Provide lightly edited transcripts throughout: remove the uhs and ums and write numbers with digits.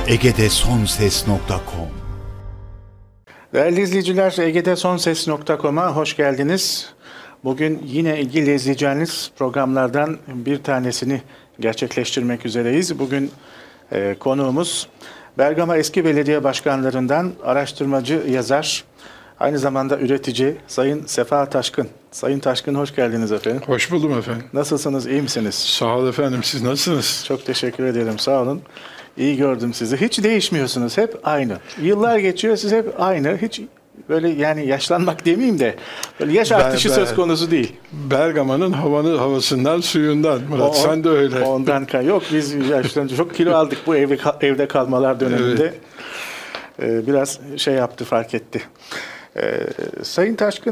egedesonses.com. Değerli izleyiciler, egedesonses.com'a hoş geldiniz. Bugün yine ilgili izleyeceğiniz programlardan bir tanesini gerçekleştirmek üzereyiz. Bugün konuğumuz Bergama eski belediye başkanlarından araştırmacı, yazar, aynı zamanda üretici Sayın Sefa Taşkın. Sayın Taşkın, hoş geldiniz efendim. Hoş buldum efendim. Nasılsınız, iyi misiniz? Sağ olun efendim, siz nasılsınız? Çok teşekkür ederim, sağ olun. İyi gördüm sizi. Hiç değişmiyorsunuz, hep aynı. Yıllar geçiyor, siz hep aynı. Hiç böyle yani yaşlanmak demeyeyim de böyle yaş artışı söz konusu değil. Bergama'nın havasından, suyundan Murat, sen de öyle. Ondan yok, biz yaşlanınca çok kilo aldık bu evde kalmalar döneminde. Evet. Biraz şey yaptı, fark etti. Sayın Taşkın,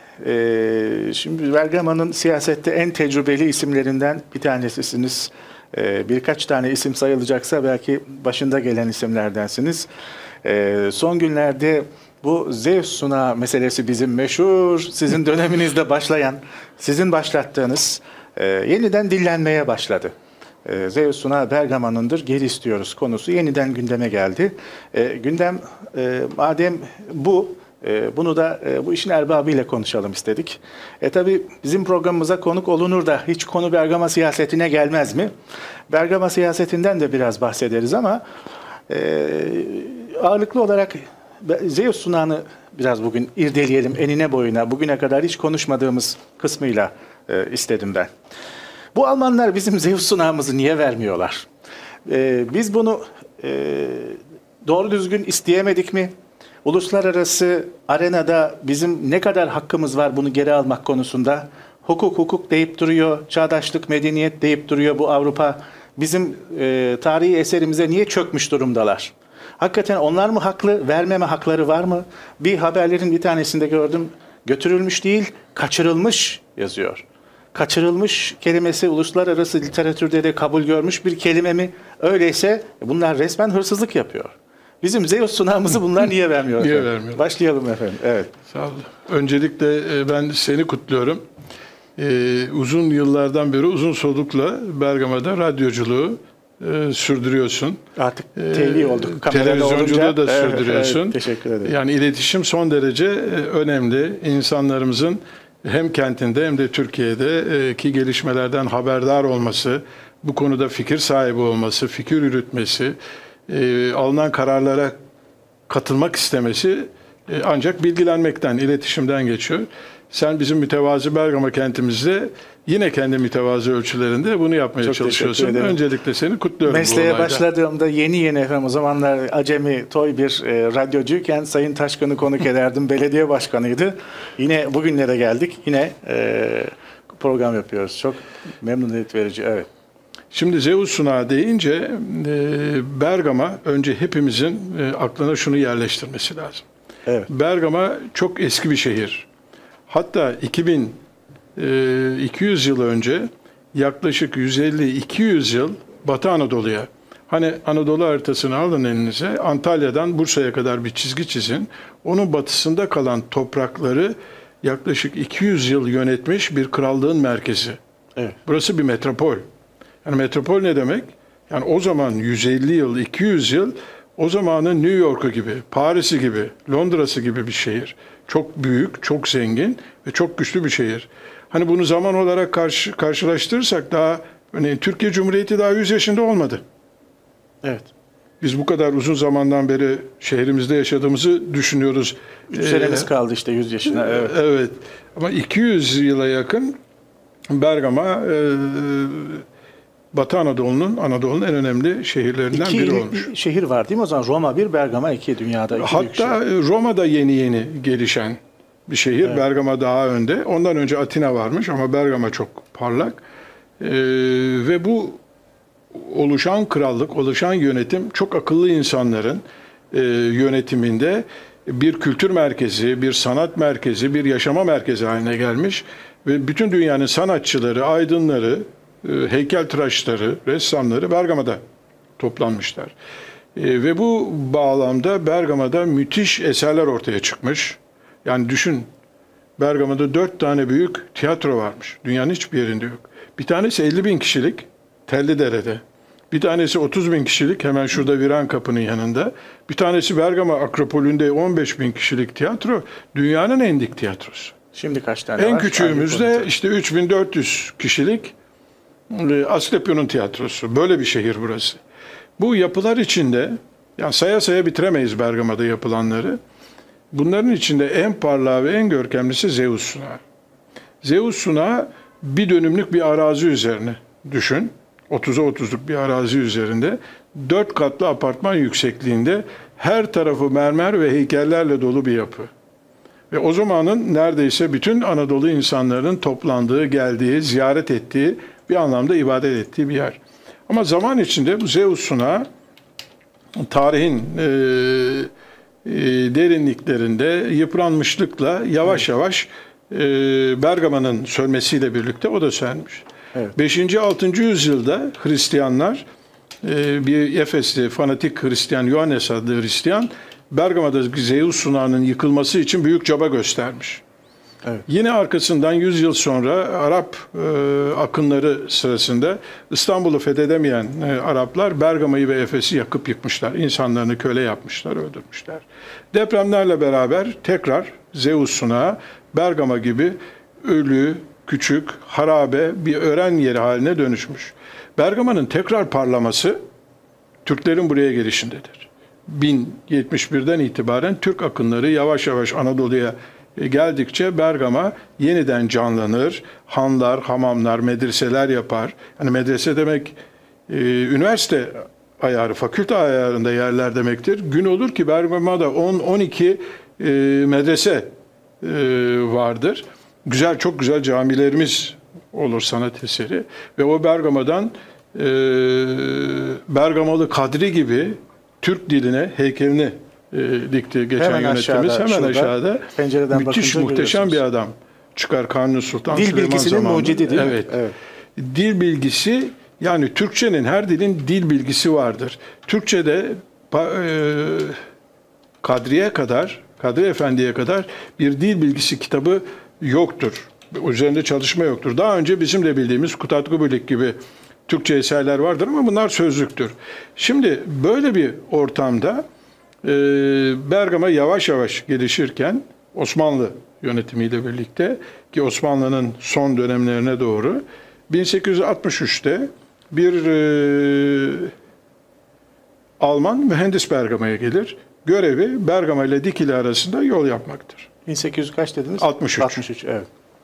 şimdi Bergama'nın siyasette en tecrübeli isimlerinden bir tanesisiniz. Birkaç tane isim sayılacaksa belki başında gelen isimlerdensiniz. Son günlerde bu Zeus Sunağı meselesi bizim meşhur, sizin döneminizde başlayan, sizin başlattığınız yeniden dillenmeye başladı. Zeus Sunağı Bergama'nındır, geri istiyoruz konusu yeniden gündeme geldi. Gündem madem bunu da bu işin erbabıyla konuşalım istedik. Tabii bizim programımıza konuk olunur da hiç konu Bergama siyasetine gelmez mi? Bergama siyasetinden de biraz bahsederiz ama ağırlıklı olarak Zeus Sunağı'nı biraz bugün irdeleyelim enine boyuna. Bugüne kadar hiç konuşmadığımız kısmıyla istedim ben. Bu Almanlar bizim Zeus Sunağımızı niye vermiyorlar? Biz bunu doğru düzgün isteyemedik mi? Uluslararası arenada bizim ne kadar hakkımız var bunu geri almak konusunda? Hukuk deyip duruyor, çağdaşlık, medeniyet deyip duruyor bu Avrupa. Bizim tarihi eserimize niye çökmüş durumdalar? Hakikaten onlar mı haklı, vermeme hakları var mı? Bir haberlerin bir tanesinde gördüm, götürülmüş değil, kaçırılmış yazıyor. Kaçırılmış kelimesi uluslararası literatürde de kabul görmüş bir kelime mi? Öyleyse bunlar resmen hırsızlık yapıyor. Bizim Zeus Sunağımızı bunlar niye vermiyor? Niye vermiyor? Başlayalım efendim. Evet. Sağ olun. Öncelikle ben seni kutluyorum. Uzun yıllardan beri uzun solukla Bergama'da radyoculuğu sürdürüyorsun. Artık TV olduk. Televizyonculuğu da sürdürüyorsun. Evet, teşekkür ederim. Yani iletişim son derece önemli. İnsanlarımızın hem kentinde hem de Türkiye'deki gelişmelerden haberdar olması, bu konuda fikir sahibi olması, fikir yürütmesi, alınan kararlara katılmak istemesi ancak bilgilenmekten, iletişimden geçiyor. Sen bizim mütevazı Bergama kentimizde yine kendi mütevazı ölçülerinde bunu yapmaya çalışıyorsun. Öncelikle seni kutluyorum. Mesleğe başladığımda yeni efendim, o zamanlar acemi, toy bir radyocuyken Sayın Taşkın'ı konuk ederdim. Belediye başkanıydı. Yine bugünlere geldik. Yine program yapıyoruz. Çok memnuniyet verici. Evet. Şimdi Zeus Sunağı deyince Bergama önce hepimizin aklına şunu yerleştirmesi lazım. Evet. Bergama çok eski bir şehir. Hatta 2200 yıl önce yaklaşık 150-200 yıl Batı Anadolu'ya, hani Anadolu haritasını alın elinize, Antalya'dan Bursa'ya kadar bir çizgi çizin. Onun batısında kalan toprakları yaklaşık 200 yıl yönetmiş bir krallığın merkezi. Evet. Burası bir metropol. Yani metropol ne demek? Yani o zaman 150 yıl, 200 yıl o zamanın New York'u gibi, Paris'i gibi, Londra'sı gibi bir şehir. Çok büyük, çok zengin ve çok güçlü bir şehir. Hani bunu zaman olarak karşılaştırırsak daha örneğin Türkiye Cumhuriyeti daha 100 yaşında olmadı. Evet. Biz bu kadar uzun zamandan beri şehrimizde yaşadığımızı düşünüyoruz. 3 senemiz kaldı işte 100 yaşına. Evet. Evet. Ama 200 yıla yakın Bergama Batı Anadolu'nun en önemli şehirlerinden biri olmuş. Bir şehir var değil mi o zaman? Roma 1, Bergama 2 dünyada. Hatta Roma'da yeni gelişen bir şehir. Evet. Bergama daha önde. Ondan önce Atina varmış ama Bergama çok parlak. Ve bu oluşan krallık, oluşan yönetim çok akıllı insanların yönetiminde bir kültür merkezi, bir sanat merkezi, bir yaşama merkezi haline gelmiş. Ve bütün dünyanın sanatçıları, aydınları, heykeltıraşları, ressamları Bergama'da toplanmışlar. Ve bu bağlamda Bergama'da müthiş eserler ortaya çıkmış. Yani düşün, Bergama'da 4 tane büyük tiyatro varmış. Dünyanın hiçbir yerinde yok. Bir tanesi 50.000 kişilik Tellidere'de. Bir tanesi 30 bin kişilik, hemen şurada Viran Kapı'nın yanında. Bir tanesi Bergama Akropolü'nde 15 bin kişilik tiyatro. Dünyanın en dik tiyatrosu. Şimdi kaç tane var? En küçüğümüzde Hangi işte 3400 kişilik Asclepios'un tiyatrosu. Böyle bir şehir burası. Bu yapılar içinde, yani saya saya bitiremeyiz Bergama'da yapılanları. Bunların içinde en parlağı ve en görkemlisi Zeus Sunağı. Zeus Sunağı bir dönümlük bir arazi üzerine düşün. 30'a 30'luk bir arazi üzerinde 4 katlı apartman yüksekliğinde her tarafı mermer ve heykellerle dolu bir yapı. Ve o zamanın neredeyse bütün Anadolu insanların toplandığı, geldiği, ziyaret ettiği, bir anlamda ibadet ettiği bir yer. Ama zaman içinde bu Zeus Sunağı tarihin derinliklerinde yıpranmışlıkla yavaş yavaş Bergama'nın sönmesiyle birlikte o da sönmüş. Evet. 5. 6. yüzyılda Hristiyanlar, bir Efesli fanatik Hristiyan, Ioannes adlı Hristiyan, Bergama'da Zeus Sunağı'nın yıkılması için büyük çaba göstermiş. Evet. Yine arkasından 100 yıl sonra Arap akınları sırasında İstanbul'u fethedemeyen Araplar Bergama'yı ve Efes'i yakıp yıkmışlar. İnsanlarını köle yapmışlar, öldürmüşler. Depremlerle beraber tekrar Zeus Sunağı Bergama gibi ölü, küçük, harabe bir öğren yeri haline dönüşmüş. Bergama'nın tekrar parlaması Türklerin buraya gelişindedir. 1071'den itibaren Türk akınları yavaş yavaş Anadolu'ya geldikçe Bergama yeniden canlanır. Hanlar, hamamlar, medreseler yapar. Yani medrese demek üniversite ayarı, fakülte ayarında yerler demektir. Gün olur ki Bergama'da 10-12 medrese vardır. Güzel, çok güzel camilerimiz olur, sanat eseri. Ve o Bergama'dan Bergamalı Kadri gibi Türk diline heykelini dikti geçen Hemen yönetimiz. aşağıda, Hemen şurada, aşağıda. pencereden Müthiş, bakınca muhteşem bir adam çıkar Kanuni Sultan Dil Süleyman bilgisinin zamanında. mucidi değil mi? Evet. Evet. Dil bilgisi, yani Türkçenin, her dilin dil bilgisi vardır. Türkçe'de Kadriye kadar, Kadri Efendi'ye kadar bir dil bilgisi kitabı yoktur. Üzerinde çalışma yoktur. Daha önce bizim de bildiğimiz Kutatkubulik gibi Türkçe eserler vardır ama bunlar sözlüktür. Şimdi böyle bir ortamda Bergama yavaş yavaş gelişirken Osmanlı yönetimiyle birlikte, ki Osmanlı'nın son dönemlerine doğru 1863'te bir Alman mühendis Bergama'ya gelir. Görevi Bergama ile Dikili arasında yol yapmaktır. 1800 kaç dediniz? 63. 63, evet.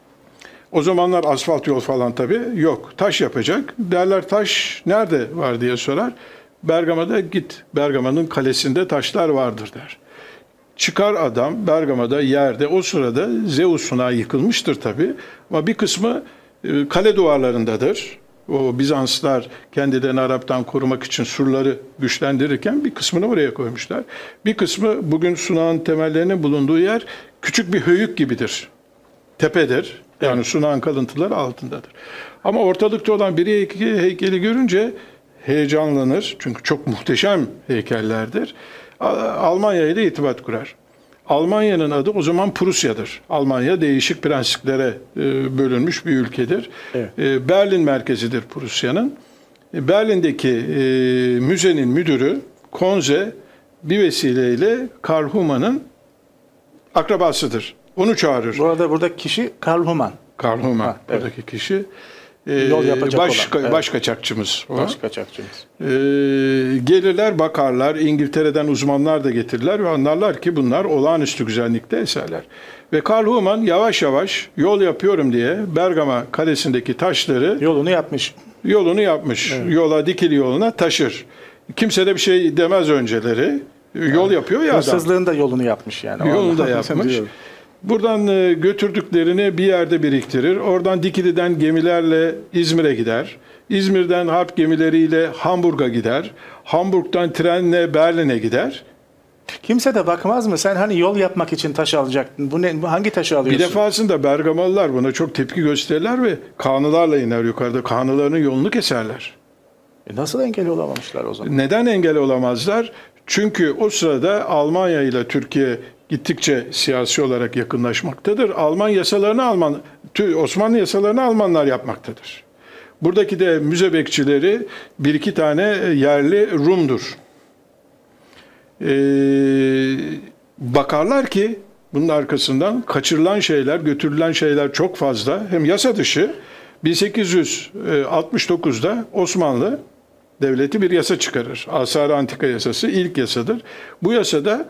O zamanlar asfalt yol falan tabii yok. Taş yapacak. Derler, taş nerede var diye sorar. Bergama'da git. Bergama'nın kalesinde taşlar vardır der. Çıkar adam Bergama'da yerde. O sırada Zeus Sunağı yıkılmıştır tabii. Ama bir kısmı kale duvarlarındadır. O Bizanslar kendilerini Arap'tan korumak için surları güçlendirirken bir kısmını oraya koymuşlar. Bir kısmı bugün sunağın temellerinin bulunduğu yer küçük bir höyük gibidir. Tepedir. Yani sunağın kalıntıları altındadır. Ama ortalıkta olan bir heykeli görünce heyecanlanır. Çünkü çok muhteşem heykellerdir. Almanya ile irtibat kurar. Almanya'nın adı o zaman Prusya'dır. Almanya değişik prensiplere bölünmüş bir ülkedir. Evet. Berlin merkezidir Prusya'nın. Berlin'deki müzenin müdürü Konze bir vesileyle Karl Huma'nın akrabasıdır. Onu çağırır. Bu arada buradaki kişi Karl Humann. Karl Huma, Ha, evet. buradaki kişi. Yol yapacak olan, evet. Baş kaçakçımız o. Baş kaçakçımız. Gelirler, bakarlar, İngiltere'den uzmanlar da getirirler ve anlarlar ki bunlar olağanüstü güzellikte eserler. Ve Karl Humann yavaş yavaş yol yapıyorum diye Bergama kalesindeki taşları Yolunu yapmış. Evet. Yola, Dikili yoluna taşır. Kimse de bir şey demez önceleri. Yol yapıyor ya adam. Hırsızlığın da yolunu yapmış yani. Yolunu da yapmış. Buradan götürdüklerini bir yerde biriktirir. Oradan Dikili'den gemilerle İzmir'e gider. İzmir'den harp gemileriyle Hamburg'a gider. Hamburg'dan trenle Berlin'e gider. Kimse de bakmaz mı? Sen hani yol yapmak için taş alacaktın. Bu ne? Hangi taşı alıyorsun? Bir defasında Bergamalılar buna çok tepki gösterirler ve kanılarla iner yukarıda. Kanılarının yolunu keserler. Nasıl engel olamamışlar o zaman? Neden engel olamazlar? Çünkü o sırada Almanya ile Türkiye gittikçe siyasi olarak yakınlaşmaktadır. Osmanlı yasalarını Almanlar yapmaktadır. Buradaki de müze bekçileri bir iki tane yerli Rum'dur. Bakarlar ki bunun arkasından kaçırılan şeyler, götürülen şeyler çok fazla. Hem yasa dışı 1869'da Osmanlı Devleti bir yasa çıkarır. Asar-ı Antika yasası ilk yasadır. Bu yasada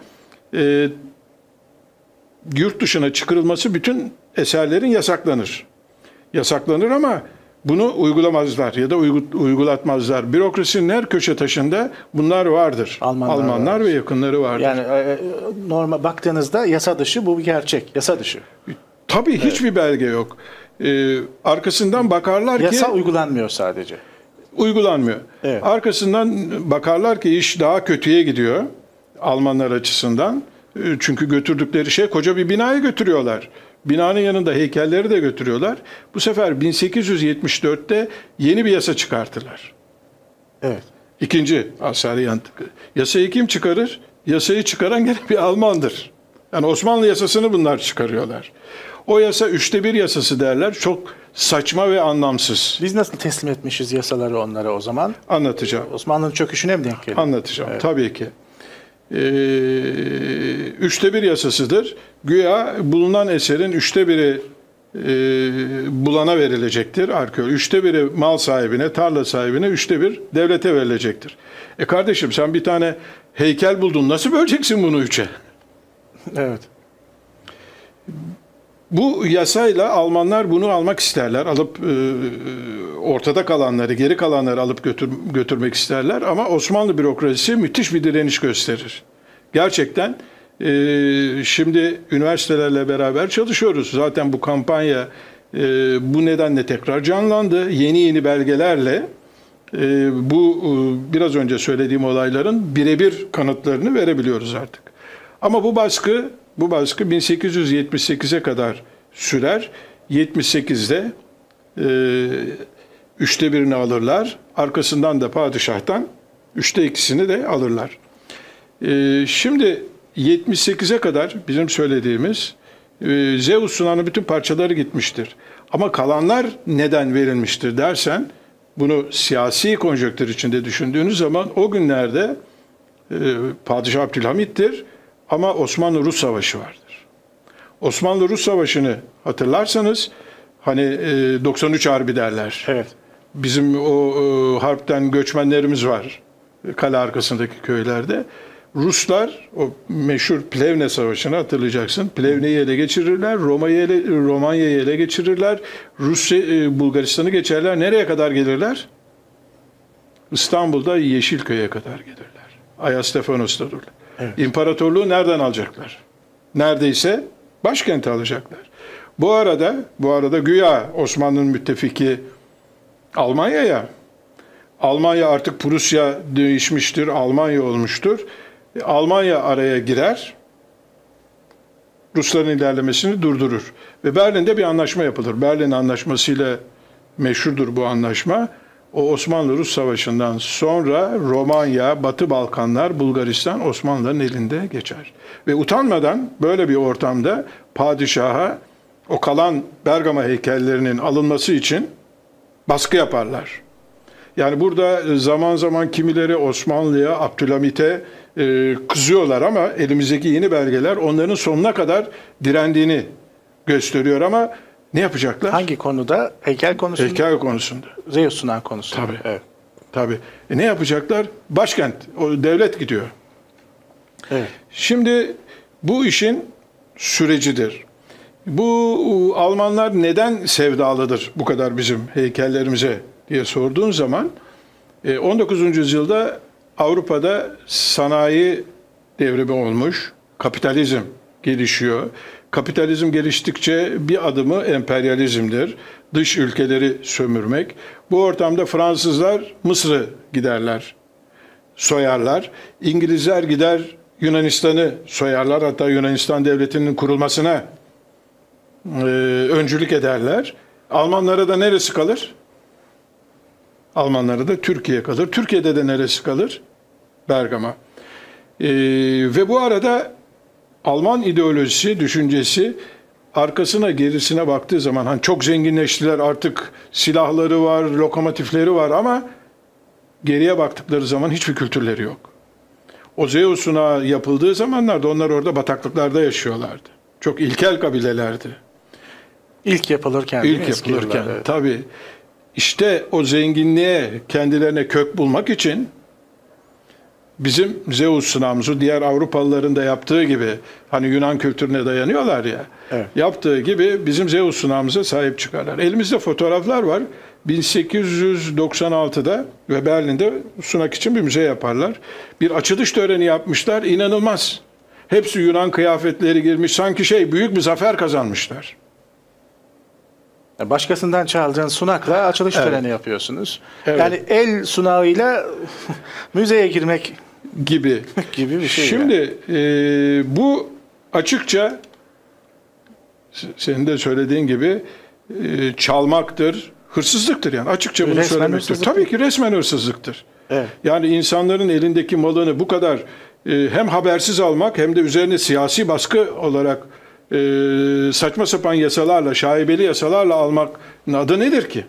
yurt dışına çıkarılması bütün eserlerin yasaklanır. Yasaklanır ama bunu uygulamazlar ya da uygulatmazlar. Bürokrasinin her köşe taşında bunlar vardır. Almanlar ve yakınları vardır. Yani normal baktığınızda yasa dışı, bu bir gerçek. Yasa dışı. Tabii hiçbir belge yok. Arkasından bakarlar ki... Yasa uygulanmıyor sadece. Uygulanmıyor. Evet. Arkasından bakarlar ki iş daha kötüye gidiyor Almanlar açısından. Çünkü götürdükleri şey koca bir binayı götürüyorlar. Binanın yanında heykelleri de götürüyorlar. Bu sefer 1874'te yeni bir yasa çıkartırlar. Evet. İkinci Asari Antika. Yasayı kim çıkarır? Yasayı çıkaran gene bir Almandır. Yani Osmanlı yasasını bunlar çıkarıyorlar. O yasa 1/3 yasası derler. Çok saçma ve anlamsız. Biz nasıl teslim etmişiz yasaları onlara o zaman? Anlatacağım. Osmanlı'nın çöküşüne mi denk geliyor? Anlatacağım. Evet. Tabii ki. 1/3 yasasıdır. Güya bulunan eserin 1/3'ü bulana verilecektir. Arkeolog. 1/3 mal sahibine, tarla sahibine, 1/3 devlete verilecektir. Kardeşim sen bir tane heykel buldun. Nasıl böleceksin bunu 3'e? Evet. Bu yasayla Almanlar bunu almak isterler. Alıp ortada kalanları, geri kalanları alıp götürmek isterler. Ama Osmanlı bürokrasisi müthiş bir direniş gösterir. Gerçekten şimdi üniversitelerle beraber çalışıyoruz. Zaten bu kampanya bu nedenle tekrar canlandı. Yeni belgelerle bu biraz önce söylediğim olayların birebir kanıtlarını verebiliyoruz artık. Ama bu baskı 1878'e kadar sürer. 78'de 1/3'ünü alırlar. Arkasından da padişahtan 2/3'ünü de alırlar. Şimdi 78'e kadar bizim söylediğimiz Zeus'un bütün parçaları gitmiştir. Ama kalanlar neden verilmiştir dersen, bunu siyasi konjonktür içinde düşündüğünüz zaman o günlerde Padişah Abdülhamit'tir ama Osmanlı-Rus Savaşı vardır. Osmanlı-Rus Savaşı'nı hatırlarsanız hani 93 Harbi derler. Evet. Bizim o harpten göçmenlerimiz var kale arkasındaki köylerde. Ruslar o meşhur Plevne Savaşı'nı hatırlayacaksın. Plevne'yi ele geçirirler, Romanya'yı ele geçirirler, Bulgaristan'ı geçerler. Nereye kadar gelirler? İstanbul'da Yeşilköy'e kadar gelirler. Ayastefanos'ta dururlar. Evet. İmparatorluğu nereden alacaklar? Neredeyse başkenti alacaklar. Bu arada güya Osmanlı'nın müttefiki Almanya'ya. Almanya artık Prusya değişmiştir, Almanya olmuştur. Almanya araya girer, Rusların ilerlemesini durdurur. Ve Berlin'de bir anlaşma yapılır. Berlin Anlaşması'yla meşhurdur bu anlaşma. O Osmanlı-Rus Savaşı'ndan sonra Romanya, Batı Balkanlar, Bulgaristan Osmanlıların elinde geçer. Ve utanmadan böyle bir ortamda padişaha o kalan Bergama heykellerinin alınması için baskı yaparlar. Yani burada zaman zaman kimileri Osmanlı'ya, Abdülhamit'e kızıyorlar ama elimizdeki yeni belgeler onların sonuna kadar direndiğini gösteriyor ama ne yapacaklar? Hangi konuda? Heykel konusunda? Heykel konusunda. Zeus sunan konusunda. Tabii. Evet. Tabii. Ne yapacaklar? Başkent, o devlet gidiyor. Evet. Şimdi bu işin sürecidir. Bu Almanlar neden sevdalıdır bu kadar bizim heykellerimize diye sorduğun zaman 19. yüzyılda Avrupa'da sanayi devrimi olmuş, kapitalizm gelişiyor. Kapitalizm geliştikçe bir adımı emperyalizmdir. Dış ülkeleri sömürmek. Bu ortamda Fransızlar Mısır'ı giderler, soyarlar. İngilizler gider Yunanistan'ı soyarlar. Hatta Yunanistan devletinin kurulmasına öncülük ederler. Almanlara da neresi kalır? Almanlara da Türkiye kalır. Türkiye'de de neresi kalır? Bergama. Ve bu arada Alman ideolojisi, düşüncesi arkasına gerisine baktığı zaman hani çok zenginleştiler, artık silahları var, lokomotifleri var ama geriye baktıkları zaman hiçbir kültürleri yok. O Zeus sunağı yapıldığı zamanlarda onlar orada bataklıklarda yaşıyorlardı. Çok ilkel kabilelerdi. İlk yapılırken. değil mi? İlk Eski yapılırken yıllar, evet. tabii. İşte o zenginliğe kendilerine kök bulmak için bizim Zeus sunağımızı diğer Avrupalıların da yaptığı gibi, hani Yunan kültürüne dayanıyorlar ya, Evet. yaptığı gibi bizim Zeus sunağımıza sahip çıkarlar. Elimizde fotoğraflar var. 1896'da ve Berlin'de sunak için bir müze yaparlar. Bir açılış töreni yapmışlar. İnanılmaz. Hepsi Yunan kıyafetleri girmiş. Sanki büyük bir zafer kazanmışlar. Başkasından çaldığın sunakla açılış Evet. töreni yapıyorsunuz. Evet. Yani el sunağıyla müzeye girmek Gibi. gibi bir şey. Şimdi bu açıkça senin de söylediğin gibi çalmaktır, hırsızlıktır yani. Açıkça bunu Resmen söylemektir. hırsızlık. Tabii ki resmen hırsızlıktır. Evet. Yani insanların elindeki malını bu kadar hem habersiz almak hem de üzerine siyasi baskı olarak saçma sapan yasalarla, şaibeli yasalarla almanın adı nedir ki?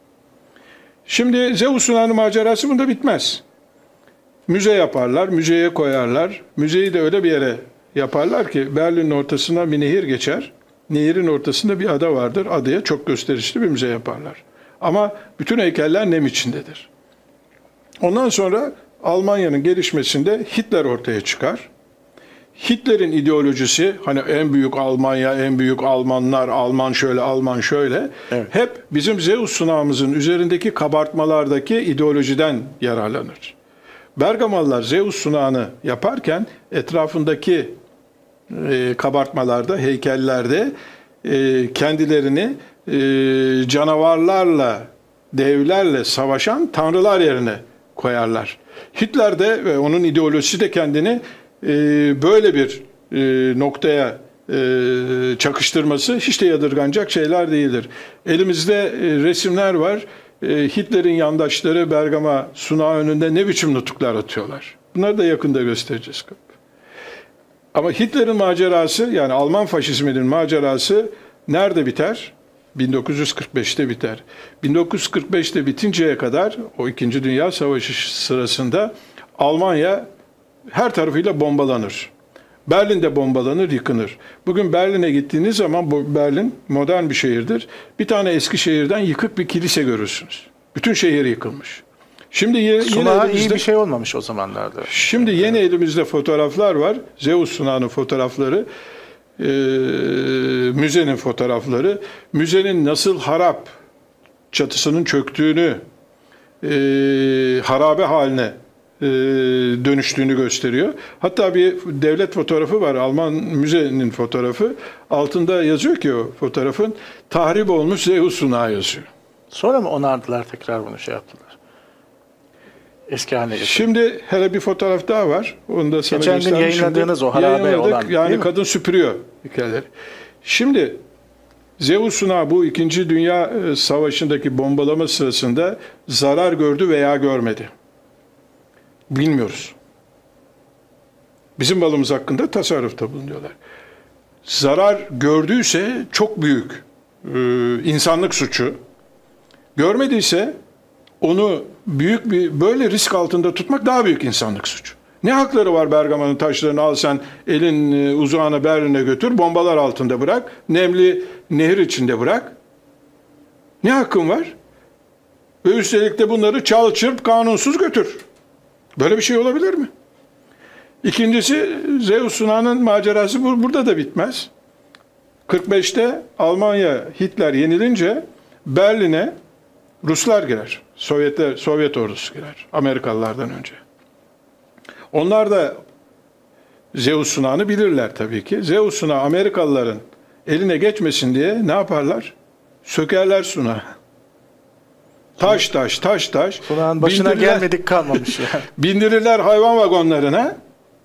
Şimdi Zeus sunağının macerası bunda bitmez. Müze yaparlar, müzeye koyarlar. Müzeyi de öyle bir yere yaparlar ki Berlin'in ortasına bir nehir geçer. Nehirin ortasında bir ada vardır. Adaya çok gösterişli bir müze yaparlar. Ama bütün heykeller nem içindedir. Ondan sonra Almanya'nın gelişmesinde Hitler ortaya çıkar. Hitler'in ideolojisi, hani en büyük Almanya, en büyük Almanlar, Alman şöyle, Alman şöyle, Evet. hep bizim Zeus sunağımızın üzerindeki kabartmalardaki ideolojiden yararlanır. Bergamalılar Zeus sunağını yaparken etrafındaki kabartmalarda, heykellerde kendilerini canavarlarla, devlerle savaşan tanrılar yerine koyarlar. Hitler de ve onun ideolojisi de kendini böyle bir noktaya çakıştırması hiç de yadırganacak şeyler değildir. Elimizde resimler var. Hitler'in yandaşları Bergama sunağı önünde ne biçim nutuklar atıyorlar. Bunları da yakında göstereceğiz. Ama Hitler'in macerası, yani Alman faşizminin macerası nerede biter? 1945'te biter. 1945'te bitinceye kadar, o İkinci Dünya Savaşı sırasında Almanya her tarafıyla bombalanır. Berlin'de bombalanır, yıkılır. Bugün Berlin'e gittiğiniz zaman, bu Berlin modern bir şehirdir. Bir tane eski şehirden yıkık bir kilise görürsünüz. Bütün şehir yıkılmış. Şimdi yine Sunağı iyi elimizde, bir şey olmamış o zamanlarda. şimdi yeni elimizde fotoğraflar var. Zeus sunağının fotoğrafları, müzenin fotoğrafları. Müzenin nasıl harap, çatısının çöktüğünü, harabe haline dönüştüğünü gösteriyor. Hatta bir devlet fotoğrafı var, Alman müzenin fotoğrafı. Altında yazıyor ki o fotoğrafın tahrip olmuş Zeus sunağı yazıyor. Sonra mı onardılar, tekrar bunu şey yaptılar? Eski haline getirdiler. Şimdi hele bir fotoğraf daha var. Onu da sana Geçen gün göstermişimdir. yayınladığınız o harabe Yayınladık. olan, değil Yani mi? kadın süpürüyor hikayeleri. Şimdi Zeus sunağı bu İkinci Dünya Savaşı'ndaki bombalama sırasında zarar gördü veya görmedi. Bilmiyoruz. Bizim malımız hakkında tasarrufta bulunuyorlar. Zarar gördüyse çok büyük insanlık suçu. Görmediyse onu büyük bir böyle risk altında tutmak daha büyük insanlık suçu. Ne hakları var Bergama'nın taşlarını al sen elin uzağına Berlin'e götür, bombalar altında bırak, nemli nehir içinde bırak. Ne hakkın var? Ve üstelik de bunları çal çırp kanunsuz götür. Böyle bir şey olabilir mi? İkincisi Zeus sunağının macerası burada da bitmez. 45'te Almanya Hitler yenilince Berlin'e Ruslar girer. Sovyet ordusu girer. Amerikalılardan önce. Onlar da Zeus sunağını bilirler tabii ki. Zeus sunağı Amerikalıların eline geçmesin diye ne yaparlar? Sökerler sunağı. Taş. Sunağın başına Bindirirler- gelmedik kalmamış ya. Bindirirler hayvan vagonlarına.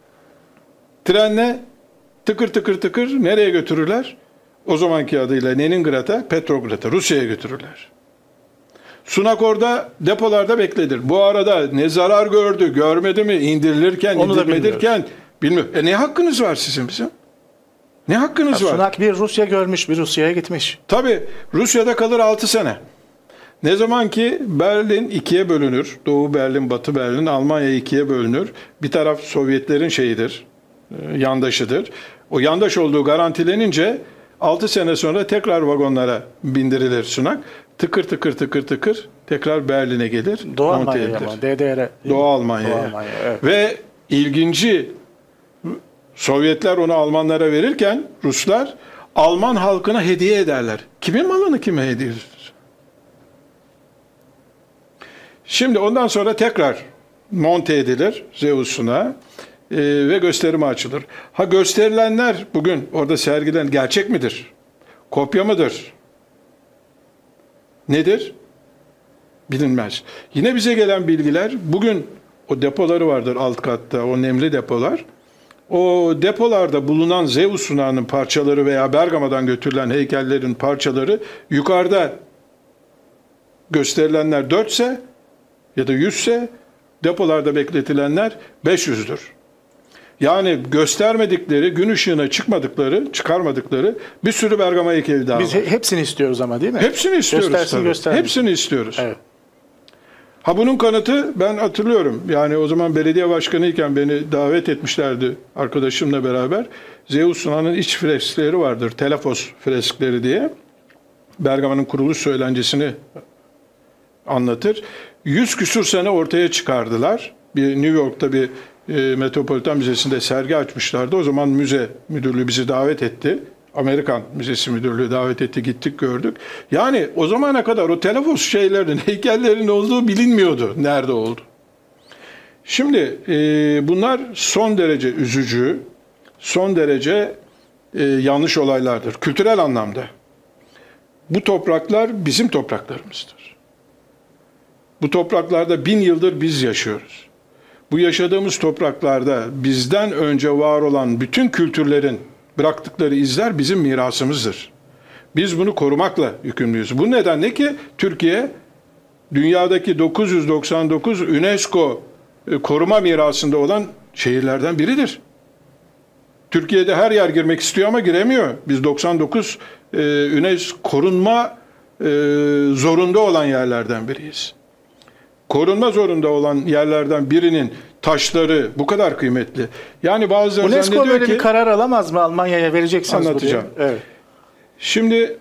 Trenle tıkır tıkır nereye götürürler? O zamanki adıyla Leningrad'a, Petrograd'a, Rusya'ya götürürler. Sunak orada depolarda bekledir. Bu arada ne zarar gördü, görmedi mi, indirilirken, Onu da indirmedirken bilmiyorum. Ne hakkınız var sizin bizim? Ne hakkınız var? Sunak bir Rusya görmüş, bir Rusya'ya gitmiş. Tabii Rusya'da kalır 6 sene. Ne zaman ki Berlin ikiye bölünür, Doğu Berlin, Batı Berlin, Almanya ikiye bölünür. Bir taraf Sovyetlerin şeyidir, yandaşıdır. O yandaş olduğu garantilenince 6 sene sonra tekrar vagonlara bindirilir Sunak. Tıkır tıkır tıkır tıkır tekrar Berlin'e gelir. Doğu monte Almanya'ya edilir. ama DDR'e. Doğu Almanya'ya. Doğu Almanya, evet. Ve ilginci, Sovyetler onu Almanlara verirken Ruslar Alman halkına hediye ederler. Kimin malını kime hediye eder? Şimdi ondan sonra tekrar monte edilir Zeus'una ve gösterime açılır. Ha, gösterilenler bugün orada sergilenen gerçek midir? Kopya mıdır? Nedir? Bilinmez. Yine bize gelen bilgiler, bugün o depoları vardır alt katta, o nemli depolar. O depolarda bulunan Zeus sunağının parçaları veya Bergama'dan götürülen heykellerin parçaları yukarıda gösterilenler 4 ise ya da 100 ise depolarda bekletilenler 500'dür. Yani göstermedikleri, gün ışığına çıkarmadıkları bir sürü Bergama heykeli daha Biz var. hepsini istiyoruz ama değil mi? Hepsini istiyoruz Göstersin, tabii. göstermesin. Hepsini istiyoruz. Evet. Ha, bunun kanıtı ben hatırlıyorum. Yani o zaman belediye başkanıyken beni davet etmişlerdi arkadaşımla beraber. Zeus sunağının iç freskleri vardır. Telefos freskleri diye. Bergama'nın kuruluş söylencesini anlatır. 100 küsur sene ortaya çıkardılar. Bir New York'ta bir Metropolitan Müzesi'nde sergi açmışlardı. O zaman müze müdürlüğü bizi davet etti. Amerikan Müzesi Müdürlüğü davet etti, gittik gördük. Yani o zamana kadar o Telefos şeylerin, heykellerin olduğu bilinmiyordu. Nerede oldu? Şimdi bunlar son derece üzücü, son derece yanlış olaylardır. Kültürel anlamda. Bu topraklar bizim topraklarımızdır. Bu topraklarda 1000 yıldır biz yaşıyoruz. Bu yaşadığımız topraklarda bizden önce var olan bütün kültürlerin bıraktıkları izler bizim mirasımızdır. Biz bunu korumakla yükümlüyüz. Bu nedenle ki Türkiye dünyadaki 999 UNESCO koruma mirasında olan şehirlerden biridir. Türkiye'de her yer girmek istiyor ama giremiyor. Biz 99 UNESCO korunma zorunda olan yerlerden biriyiz. Korunma zorunda olan yerlerden birinin taşları bu kadar kıymetli. Yani bazıları UNESCO zannediyor böyle ki... bir karar alamaz mı? Almanya'ya vereceksiniz Anlatacağım. bu diye. Evet. Şimdi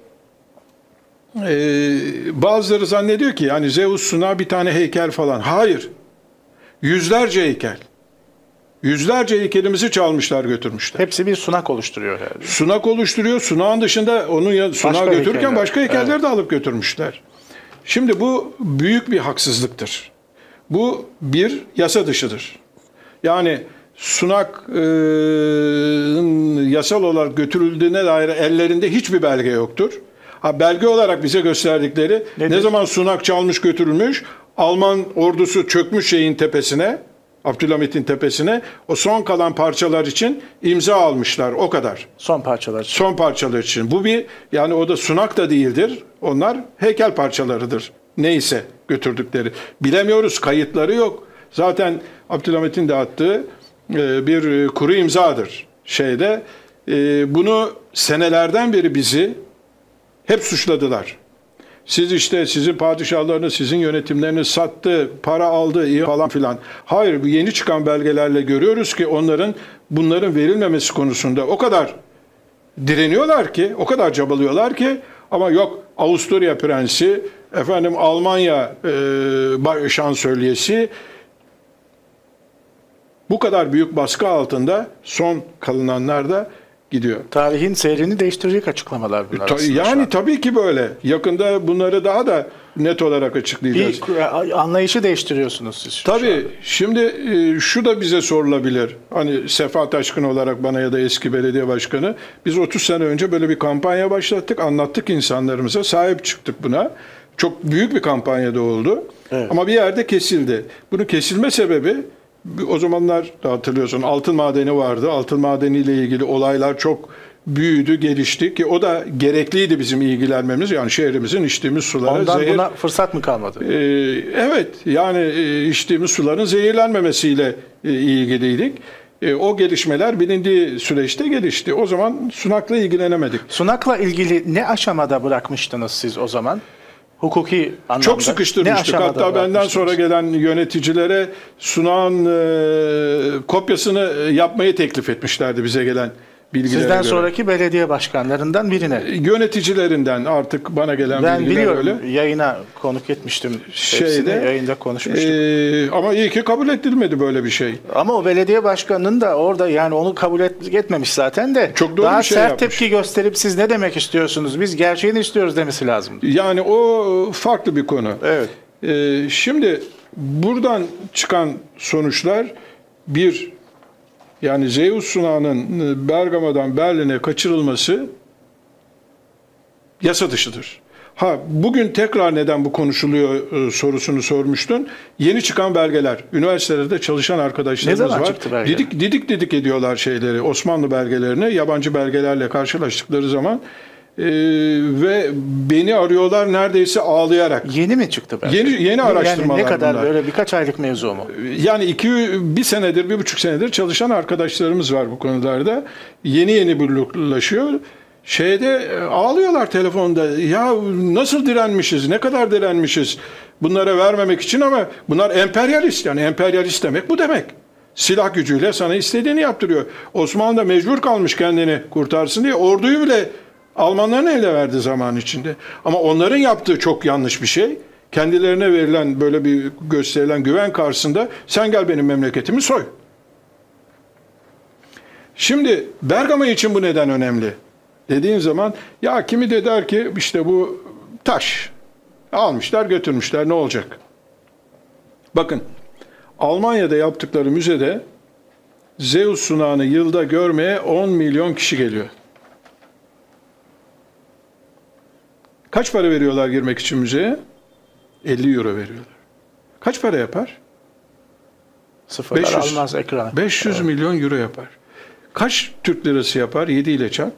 bazıları zannediyor ki yani Zeus sunağı bir tane heykel falan. Hayır. Yüzlerce heykel. Yüzlerce heykelimizi çalmışlar, götürmüşler. Hepsi bir sunak oluşturuyor herhalde. Sunak oluşturuyor. Sunağın dışında onu sunağa götürürken heykeller. başka heykelleri Evet. de alıp götürmüşler. Şimdi bu büyük bir haksızlıktır. Bu bir yasa dışıdır. Yani sunakın yasal olarak götürüldüğüne dair ellerinde hiçbir belge yoktur. Ha, belge olarak bize gösterdikleri nedir? ne zaman sunak çalmış götürülmüş, Alman ordusu çökmüş şeyin tepesine, Abdülhamit'in tepesine, o son kalan parçalar için imza almışlar, o kadar. Son parçalar için. Son parçalar için. Bu bir, yani o da sunak da değildir. Onlar heykel parçalarıdır. Neyse götürdükleri. Bilemiyoruz, kayıtları yok. Zaten Abdülhamit'in de attığı bir kuru imzadır şeyde. Bunu senelerden beri bizi hep suçladılar. Siz işte sizin padişahlarınız, sizin yönetimleriniz sattı, para aldı falan filan. Hayır, bu yeni çıkan belgelerle görüyoruz ki bunların verilmemesi konusunda o kadar direniyorlar ki, o kadar cabalıyorlar ki, ama yok Avusturya prensi, efendim Almanya şansölyesi bu kadar büyük baskı altında son kalınanlar da gidiyor. Tarihin seyrini değiştirecek açıklamalar bunlar aslında şu Yani an. tabii ki böyle. Yakında bunları daha da net olarak açıklayacağız. Bir anlayışı değiştiriyorsunuz siz. şu Tabii. anda. Şimdi şu da bize sorulabilir. Hani Sefa Taşkın olarak bana ya da eski belediye başkanı, biz 30 sene önce böyle bir kampanya başlattık. Anlattık insanlarımıza. Sahip çıktık buna. Çok büyük bir kampanya da oldu. Evet. Ama bir yerde kesildi. Bunun kesilme sebebi, o zamanlar da hatırlıyorsun, altın madeni vardı. Altın madeniyle ilgili olaylar çok büyüdü, gelişti ki o da gerekliydi bizim ilgilenmemiz. Yani şehrimizin içtiğimiz sulara Ondan zehir... buna fırsat mı kalmadı? Evet, yani içtiğimiz suların zehirlenmemesiyle ilgiliydik. O gelişmeler bilindiği süreçte gelişti. O zaman Sunak'la ilgilenemedik. Sunak'la ilgili ne aşamada bırakmıştınız siz o zaman? Hukuki anlamda. Çok sıkıştırmıştık. Hatta benden sonra gelen yöneticilere Sunak'ın kopyasını yapmayı teklif etmişlerdi bize gelen bilgilere Sizden göre. sonraki belediye başkanlarından birine. Yöneticilerinden artık bana gelen Ben bilgiler biliyorum, öyle. Yayına konuk etmiştim. Hepsini yayında konuşmuştuk. Ama iyi ki kabul edilmedi böyle bir şey. Ama o belediye başkanının da orada yani onu kabul etmemiş zaten de. Çok doğru daha bir şey sert yapmış. tepki gösterip siz ne demek istiyorsunuz? Biz gerçeğini istiyoruz demesi lazım. Yani o farklı bir konu. Evet. Şimdi buradan çıkan sonuçlar yani Zeus Sunağı'nın Bergama'dan Berlin'e kaçırılması yasa dışıdır. Bugün tekrar neden bu konuşuluyor sorusunu sormuştun. Yeni çıkan belgeler. Üniversitelerde çalışan arkadaşlarımız Ne zaman var. çıktı belge? Didik ediyorlar şeyleri. Osmanlı belgelerini yabancı belgelerle karşılaştıkları zaman ve beni arıyorlar neredeyse ağlayarak. Yeni mi çıktı belge? Yeni araştırmalar yani ne kadar bunlar. böyle birkaç aylık mevzu mu? Yani bir buçuk senedir çalışan arkadaşlarımız var bu konularda. Yeni bulutlaşıyor. Ağlıyorlar telefonda. Ya nasıl direnmişiz, ne kadar direnmişiz bunlara vermemek için, ama bunlar emperyalist. Yani emperyalist demek bu demek. Silah gücüyle sana istediğini yaptırıyor. Osmanlı da mecbur kalmış kendini kurtarsın diye orduyu bile Almanların eline verdi zaman içinde. Ama onların yaptığı çok yanlış bir şey. Kendilerine verilen böyle bir gösterilen güven karşısında sen gel benim memleketimi soy. Şimdi Bergama için bu neden önemli dediğin zaman ya kimi de der ki işte bu taş almışlar götürmüşler ne olacak? Bakın Almanya'da yaptıkları müzede Zeus sunağını yılda görmeye 10 milyon kişi geliyor. Kaç para veriyorlar girmek için müzeye? 50 euro veriyorlar. Kaç para yapar? Sıfırlar 500, almaz ekranı. 500 milyon euro yapar. Kaç Türk lirası yapar? 7 ile çarp.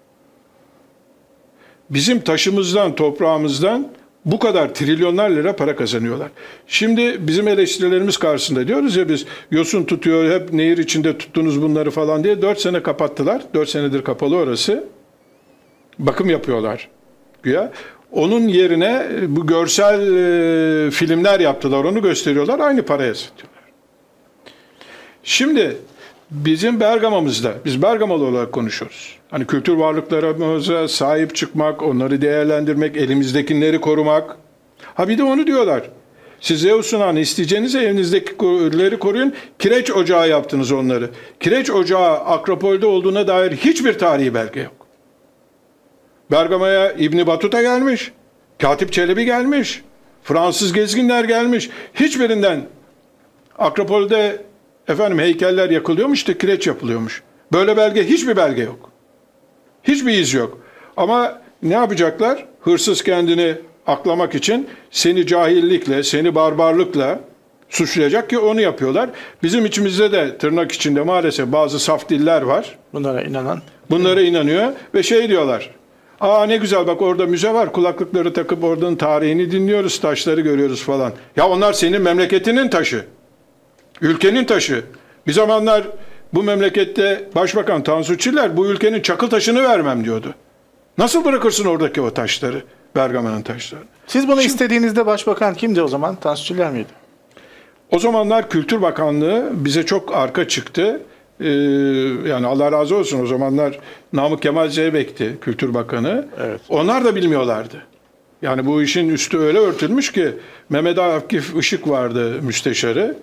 Bizim taşımızdan, toprağımızdan bu kadar trilyonlar lira para kazanıyorlar. Şimdi bizim eleştirilerimiz karşısında diyoruz ya biz yosun tutuyor, hep nehir içinde tuttunuz bunları falan diye 4 sene kapattılar. 4 senedir kapalı orası. Bakım yapıyorlar güya. Onun yerine bu görsel filmler yaptılar, onu gösteriyorlar, aynı paraya satıyorlar. Şimdi bizim Bergama'mızda, biz Bergamalı olarak konuşuyoruz. Hani kültür varlıklarımıza sahip çıkmak, onları değerlendirmek, elimizdekileri korumak. Bir de onu diyorlar. Siz Zeus Sunağı'nı isteyeceğinize evinizdekileri koruyun. Kireç ocağı yaptınız onları. Kireç ocağı Akropol'de olduğuna dair hiçbir tarihi belge yok. Bergama'ya İbn Battuta gelmiş, Katip Çelebi gelmiş, Fransız gezginler gelmiş. Hiçbirinden Akropol'de heykeller yakılıyormuş da kireç yapılıyormuş. Böyle belge, hiçbir belge yok. Hiçbir iz yok. Ama ne yapacaklar? Hırsız kendini aklamak için seni cahillikle, seni barbarlıkla suçlayacak ki onu yapıyorlar. Bizim içimizde de tırnak içinde maalesef bazı saf diller var. Bunlara inanıyor ve diyorlar. Ne güzel bak orada müze var. Kulaklıkları takıp oradan tarihini dinliyoruz, taşları görüyoruz falan. Ya onlar senin memleketinin taşı. Ülkenin taşı. Bir zamanlar bu memlekette Başbakan Tansu Çiller bu ülkenin çakıl taşını vermem diyordu. Nasıl bırakırsın oradaki o taşları? Bergama'nın taşlarını. Siz bunu istediğinizde başbakan kimdi o zaman? Tansu Çiller miydi? O zamanlar Kültür Bakanlığı bize çok arka çıktı. Yani Allah razı olsun, o zamanlar Namık Kemal Zeybek'ti Kültür Bakanı. Evet. Onlar da bilmiyorlardı. Yani bu işin üstü öyle örtülmüş ki Mehmet Akif Işık vardı müsteşarı.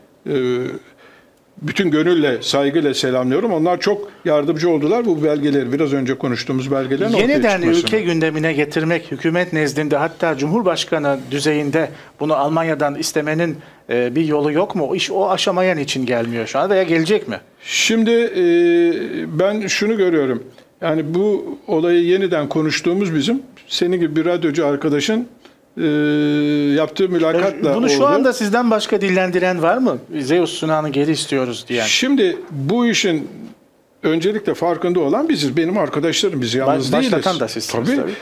Bütün gönülle, saygıyla selamlıyorum. Onlar çok yardımcı oldular bu belgeleri, biraz önce konuştuğumuz belgelerin ortaya Yeniden çıkmasına. ülke gündemine getirmek, hükümet nezdinde hatta Cumhurbaşkanı düzeyinde bunu Almanya'dan istemenin bir yolu yok mu? O iş o aşamaya niçin gelmiyor şu an veya gelecek mi? Şimdi ben şunu görüyorum. Yani bu olayı yeniden konuştuğumuz bizim senin gibi bir radyocu arkadaşın yaptığı mülakatla bunu oldu. şu anda sizden başka dillendiren var mı? Zeus Sunağı'nı geri istiyoruz diyen. Şimdi bu işin öncelikle farkında olan biziz. Benim arkadaşlarım, biz yalnız değiliz. Başlatan da sizsiniz tabii.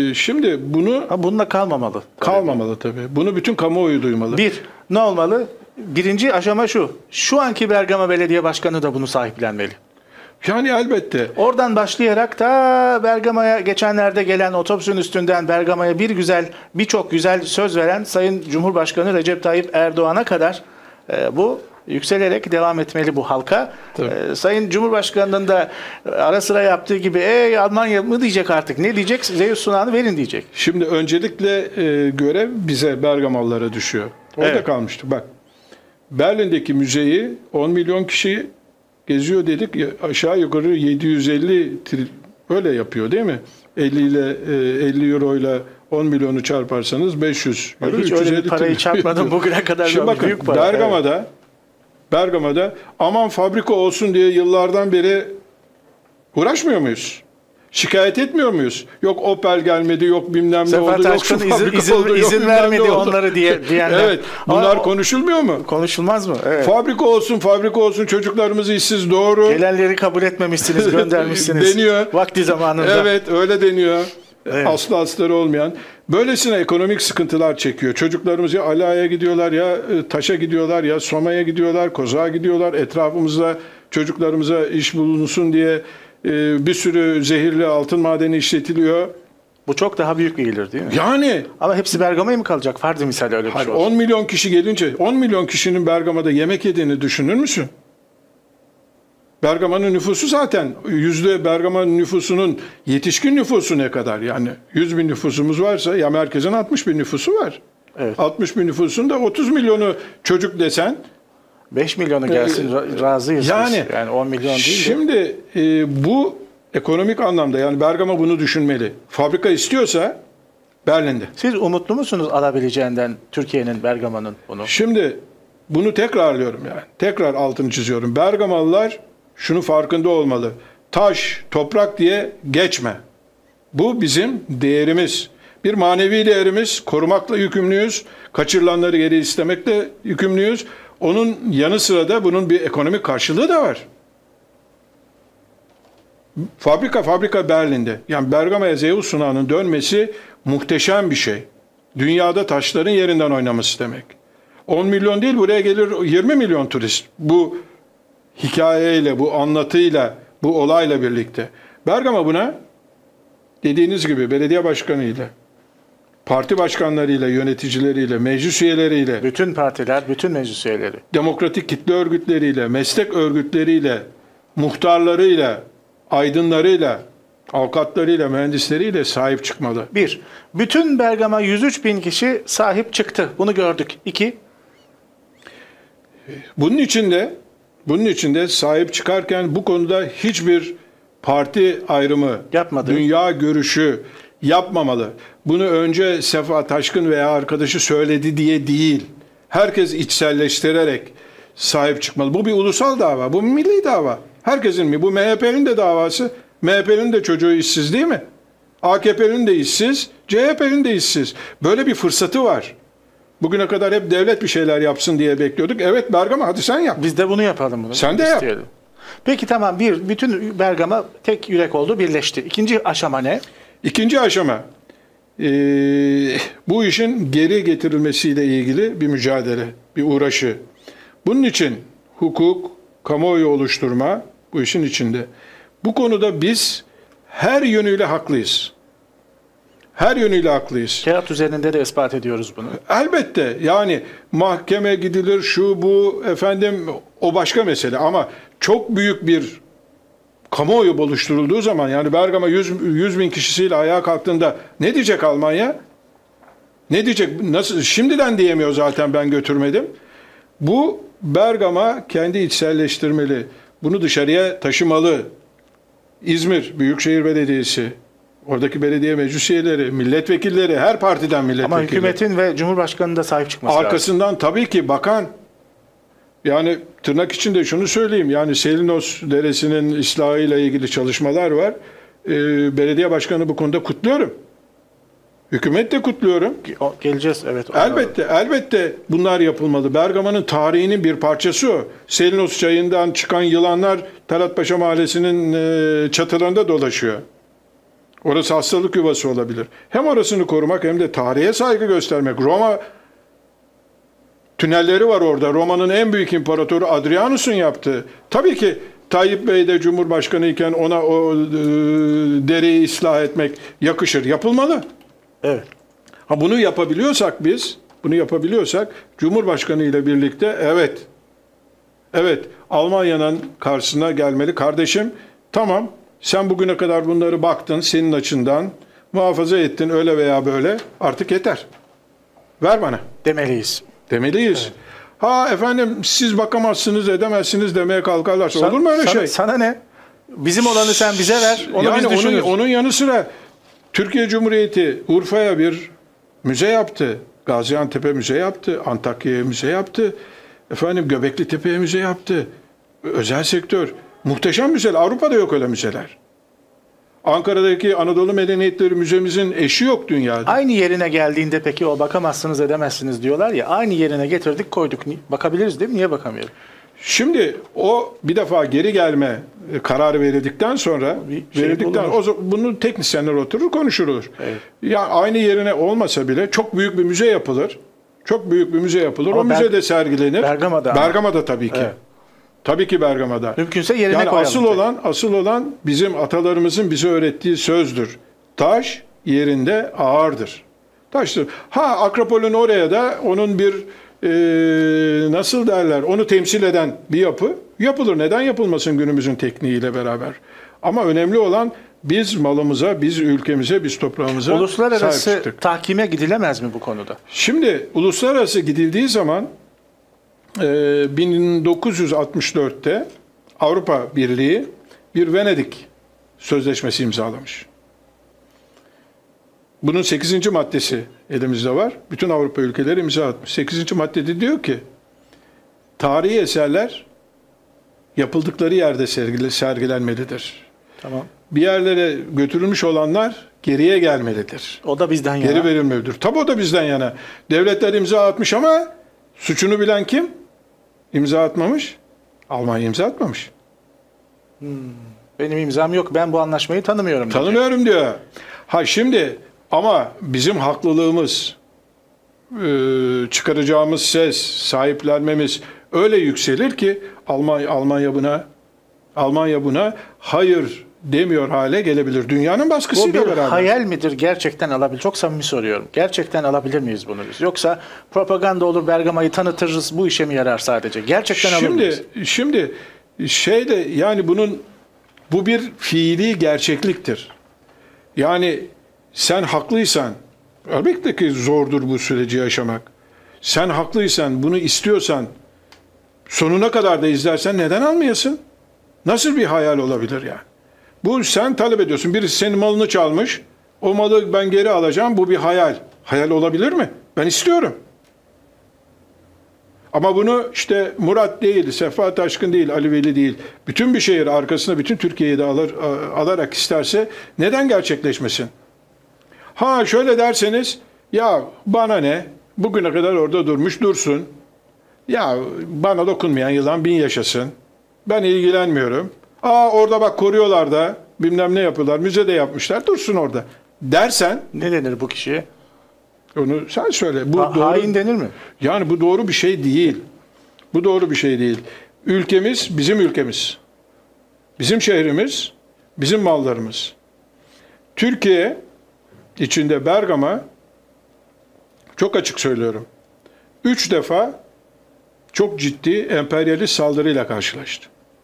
Şimdi bunu Bununla kalmamalı. kalmamalı tabii. Bunu bütün kamuoyu duymalı. Bir, ne olmalı? birinci aşama şu. Şu anki Bergama Belediye Başkanı da bunu sahiplenmeli. Yani elbette. Oradan başlayarak da Bergama'ya geçenlerde gelen otobüsün üstünden Bergama'ya birçok güzel söz veren Sayın Cumhurbaşkanı Recep Tayyip Erdoğan'a kadar bu yükselerek devam etmeli bu halka. Sayın Cumhurbaşkanı'nın da ara sıra yaptığı gibi Almanya mı diyecek artık? Ne diyecek? Zeus sunağını verin diyecek. Şimdi öncelikle görev bize Bergamalılara düşüyor. Orada Evet. kalmıştık. Bak, Berlin'deki müzeyi 10 milyon kişi geziyor dedik. Aşağı yukarı 750 öyle yapıyor değil mi? 50 ile 50 euro ile 10 milyonu çarparsanız 500 euro. Hiç öyle bir parayı çarpmadım bugüne kadar. Şimdi bakın, büyük para. Bergama'da aman fabrika olsun diye yıllardan beri uğraşmıyor muyuz? Şikayet etmiyor muyuz? Yok Opel gelmedi, yok bilmem ne Sefer oldu, yok şu Taşkın fabrika oldu, yok izin bilmem vermedi ne oldu. onları diyenler. Evet, bunlar Ama konuşulmuyor mu? konuşulmaz mı? Evet. Fabrika olsun, çocuklarımız işsiz, doğru. Gelenleri kabul etmemişsiniz, göndermişsiniz. Deniyor. Vakti zamanında. Evet, öyle deniyor. Evet. Aslı astarı olmayan. Böylesine ekonomik sıkıntılar çekiyor. Çocuklarımız ya Ala'ya gidiyorlar, ya Taş'a gidiyorlar, ya Soma'ya gidiyorlar, Kozak'a gidiyorlar. Etrafımızda çocuklarımıza iş bulunsun diye bir sürü zehirli altın madeni işletiliyor. Bu çok daha büyük bir gelir değil mi? Yani Ama hepsi Bergama'ya mı kalacak? Farz misal öyle bir hayır, şey olsun. 10 milyon kişi gelince 10 milyon kişinin Bergama'da yemek yediğini düşünür müsün? Bergama'nın nüfusu zaten Bergama'nın nüfusunun yetişkin nüfusu ne kadar? Yani 100 bin nüfusumuz varsa ya merkezin 60 bin nüfusu var. Evet. 60 bin nüfusunda 30 milyonu çocuk desen 5 milyonu gelsin razıyız yani, biz. Yani 10 milyon değil de. şimdi bu ekonomik anlamda yani Bergama bunu düşünmeli. Fabrika istiyorsa Berlin'de. Siz umutlu musunuz alabileceğinden Türkiye'nin, Bergama'nın bunu? Şimdi bunu tekrarlıyorum yani. Tekrar altını çiziyorum. Bergamalılar şunu farkında olmalı. Taş, toprak diye geçme. Bu bizim değerimiz. Bir manevi değerimiz. Korumakla yükümlüyüz. Kaçırılanları geri istemekle yükümlüyüz. Onun yanı sıra da bunun bir ekonomik karşılığı da var. Fabrika Berlin'de. Yani Bergama'ya Zeus sunağının dönmesi muhteşem bir şey. Dünyada taşların yerinden oynaması demek. 10 milyon değil, buraya gelir 20 milyon turist. Bu hikayeyle, bu anlatıyla, bu olayla birlikte. Bergama buna dediğiniz gibi belediye başkanıyla, parti başkanlarıyla, yöneticileriyle, meclis üyeleriyle, Bütün partiler, bütün meclis üyeleri. demokratik kitle örgütleriyle, meslek örgütleriyle, muhtarlarıyla, aydınlarıyla, avukatlarıyla, mühendisleriyle sahip çıkmalı. Bir, bütün Bergama 103 bin kişi sahip çıktı. Bunu gördük. İki, Bunun için de sahip çıkarken bu konuda hiçbir parti ayrımı, Yapmadı. dünya görüşü yapmamalı. Bunu önce Sefa Taşkın veya arkadaşı söyledi diye değil. Herkes içselleştirerek sahip çıkmalı. Bu bir ulusal dava, bu bir milli dava. Herkesin mi? Bu MHP'nin de davası. MHP'nin de çocuğu işsiz değil mi? AKP'nin de işsiz, CHP'nin de işsiz. Böyle bir fırsatı var. Bugüne kadar hep devlet bir şeyler yapsın diye bekliyorduk. Evet Bergama, hadi sen yap. biz de bunu yapalım. Bunu Sen de yap. isteyelim. Peki tamam, bütün Bergama tek yürek oldu, birleşti. İkinci aşama ne? İkinci aşama, bu işin geri getirilmesiyle ilgili bir mücadele, bir uğraşı. Bunun için hukuk, kamuoyu oluşturma bu işin içinde. Bu konuda biz her yönüyle haklıyız. Her yönüyle haklıyız. Kağıt üzerinde de ispat ediyoruz bunu. Elbette yani mahkeme gidilir, şu bu efendim, o başka mesele ama çok büyük bir kamuoyu oluşturulduğu zaman yani Bergama 100 bin kişisiyle ayağa kalktığında ne diyecek Almanya? Ne diyecek? Nasıl? Şimdiden diyemiyor zaten, ben götürmedim. Bu Bergama kendi içselleştirmeli. Bunu dışarıya taşımalı. İzmir Büyükşehir Belediyesi, oradaki belediye meclis üyeleri, milletvekilleri, her partiden milletvekili. Ama hükümetin ve Cumhurbaşkanı'nın da sahip çıkması lazım. Arkasından tabii ki bakan, yani tırnak içinde şunu söyleyeyim, yani Selinos Deresi'nin ıslahıyla ilgili çalışmalar var. Belediye başkanı bu konuda kutluyorum. Hükümet de kutluyorum. Geleceğiz, evet. Elbette bunlar yapılmalı. Bergama'nın tarihinin bir parçası o. Selinos çayından çıkan yılanlar Talatpaşa Mahallesi'nin çatılarında dolaşıyor. Orası hastalık yuvası olabilir. Hem orasını korumak hem de tarihe saygı göstermek. Tünelleri var orada. Roma'nın en büyük imparatoru Adrianus'un yaptığı. Tabii ki Tayyip Bey de Cumhurbaşkanı iken ona o dereyi ıslah etmek yakışır. Yapılmalı. Evet. Ha, bunu yapabiliyorsak biz, bunu yapabiliyorsak Cumhurbaşkanı ile birlikte evet Almanya'nın karşısına gelmeli. Kardeşim tamam sen bugüne kadar bunları baktın senin açından muhafaza ettin öyle veya böyle artık yeter. Ver bana. Demeliyiz. Demeliyiz. Evet. Ha efendim siz bakamazsınız edemezsiniz demeye kalkarlarsa olur mu öyle şey? Sana ne? Bizim olanı sen bize ver. Onu yani biz düşünürüz. Onun yanı sıra Türkiye Cumhuriyeti Urfa'ya bir müze yaptı. Gaziantep'e müze yaptı. Antakya'ya müze yaptı. Efendim Göbekli Tepe'ye müze yaptı. Özel sektör. Muhteşem müzeler. Avrupa'da yok öyle müzeler. Ankara'daki Anadolu Medeniyetleri Müzemizin eşi yok dünyada. Aynı yerine geldiğinde peki o bakamazsınız edemezsiniz diyorlar ya. Aynı yerine getirdik koyduk. Bakabiliriz değil mi? Niye bakamıyoruz? Şimdi o bir defa geri gelme kararı verildikten sonra bunu teknisyenler oturur konuşulur. Evet. Ya aynı yerine olmasa bile çok büyük bir müze yapılır. Çok büyük bir müze yapılır. Ama o müzede sergilenir. Bergama'da tabii ki. Evet. Tabii ki Bergama'da. Mümkünse yerine koyalım. Asıl olan bizim atalarımızın bize öğrettiği sözdür. Taş yerinde ağırdır. Taştır. Akropol'ün oraya da onun bir nasıl derler onu temsil eden bir yapı yapılır. Neden yapılmasın günümüzün tekniğiyle beraber? Ama önemli olan biz malımıza, biz ülkemize, biz toprağımıza uluslararası tahkime gidilemez mi bu konuda? Şimdi uluslararası gidildiği zaman 1964'te Avrupa Birliği bir Venedik Sözleşmesi imzalamış. Bunun 8. maddesi elimizde var. Bütün Avrupa ülkeleri imza atmış. 8. maddede diyor ki tarihi eserler yapıldıkları yerde sergilenmelidir. Tamam. Bir yerlere götürülmüş olanlar geriye gelmelidir. O da bizden yana. Geri verilmelidir. Tabii o da bizden yana. Devletler imza atmış ama suçunu bilen kim? İmza atmamış. Almanya imza atmamış. Benim imzam yok. Ben bu anlaşmayı tanımıyorum. Tanımıyorum diyor. Şimdi ama bizim haklılığımız, çıkaracağımız ses, sahiplenmemiz öyle yükselir ki Almanya buna hayır demiyor hale gelebilir. Dünyanın baskısıyla beraber. Bu bir hayal midir? Gerçekten alabilir. Çok samimi soruyorum. Gerçekten alabilir miyiz bunu biz? Yoksa propaganda olur, Bergama'yı tanıtırız, bu işe mi yarar sadece? Gerçekten alır mıyız? Şimdi yani bu bir fiili gerçekliktir. Yani sen haklıysan, elbette ki zordur bu süreci yaşamak. Sen haklıysan, bunu istiyorsan, sonuna kadar da izlersen neden almayasın? Nasıl bir hayal olabilir yani? Bu sen talep ediyorsun. Birisi senin malını çalmış. O malı ben geri alacağım. Bu bir hayal. Hayal olabilir mi? Ben istiyorum. Ama bunu işte Murat değil, Sefa Taşkın değil, Ali Veli değil. Bütün bir şehir arkasına bütün Türkiye'yi de alarak isterse neden gerçekleşmesin? Şöyle derseniz ya bana ne? Bugüne kadar orada dursun. Ya bana dokunmayan yılan bin yaşasın. Ben ilgilenmiyorum. Orada bak koruyorlar da bilmem ne yapıyorlar. Müze de yapmışlar. Dursun orada. Dersen. Ne denir bu kişiye? Onu sen söyle. Hain denir mi? Yani bu doğru bir şey değil. Bu doğru bir şey değil. Ülkemiz bizim ülkemiz. Bizim şehrimiz, bizim mallarımız. Türkiye içinde Bergama, çok açık söylüyorum, 3 defa çok ciddi emperyalist saldırıyla karşılaştı.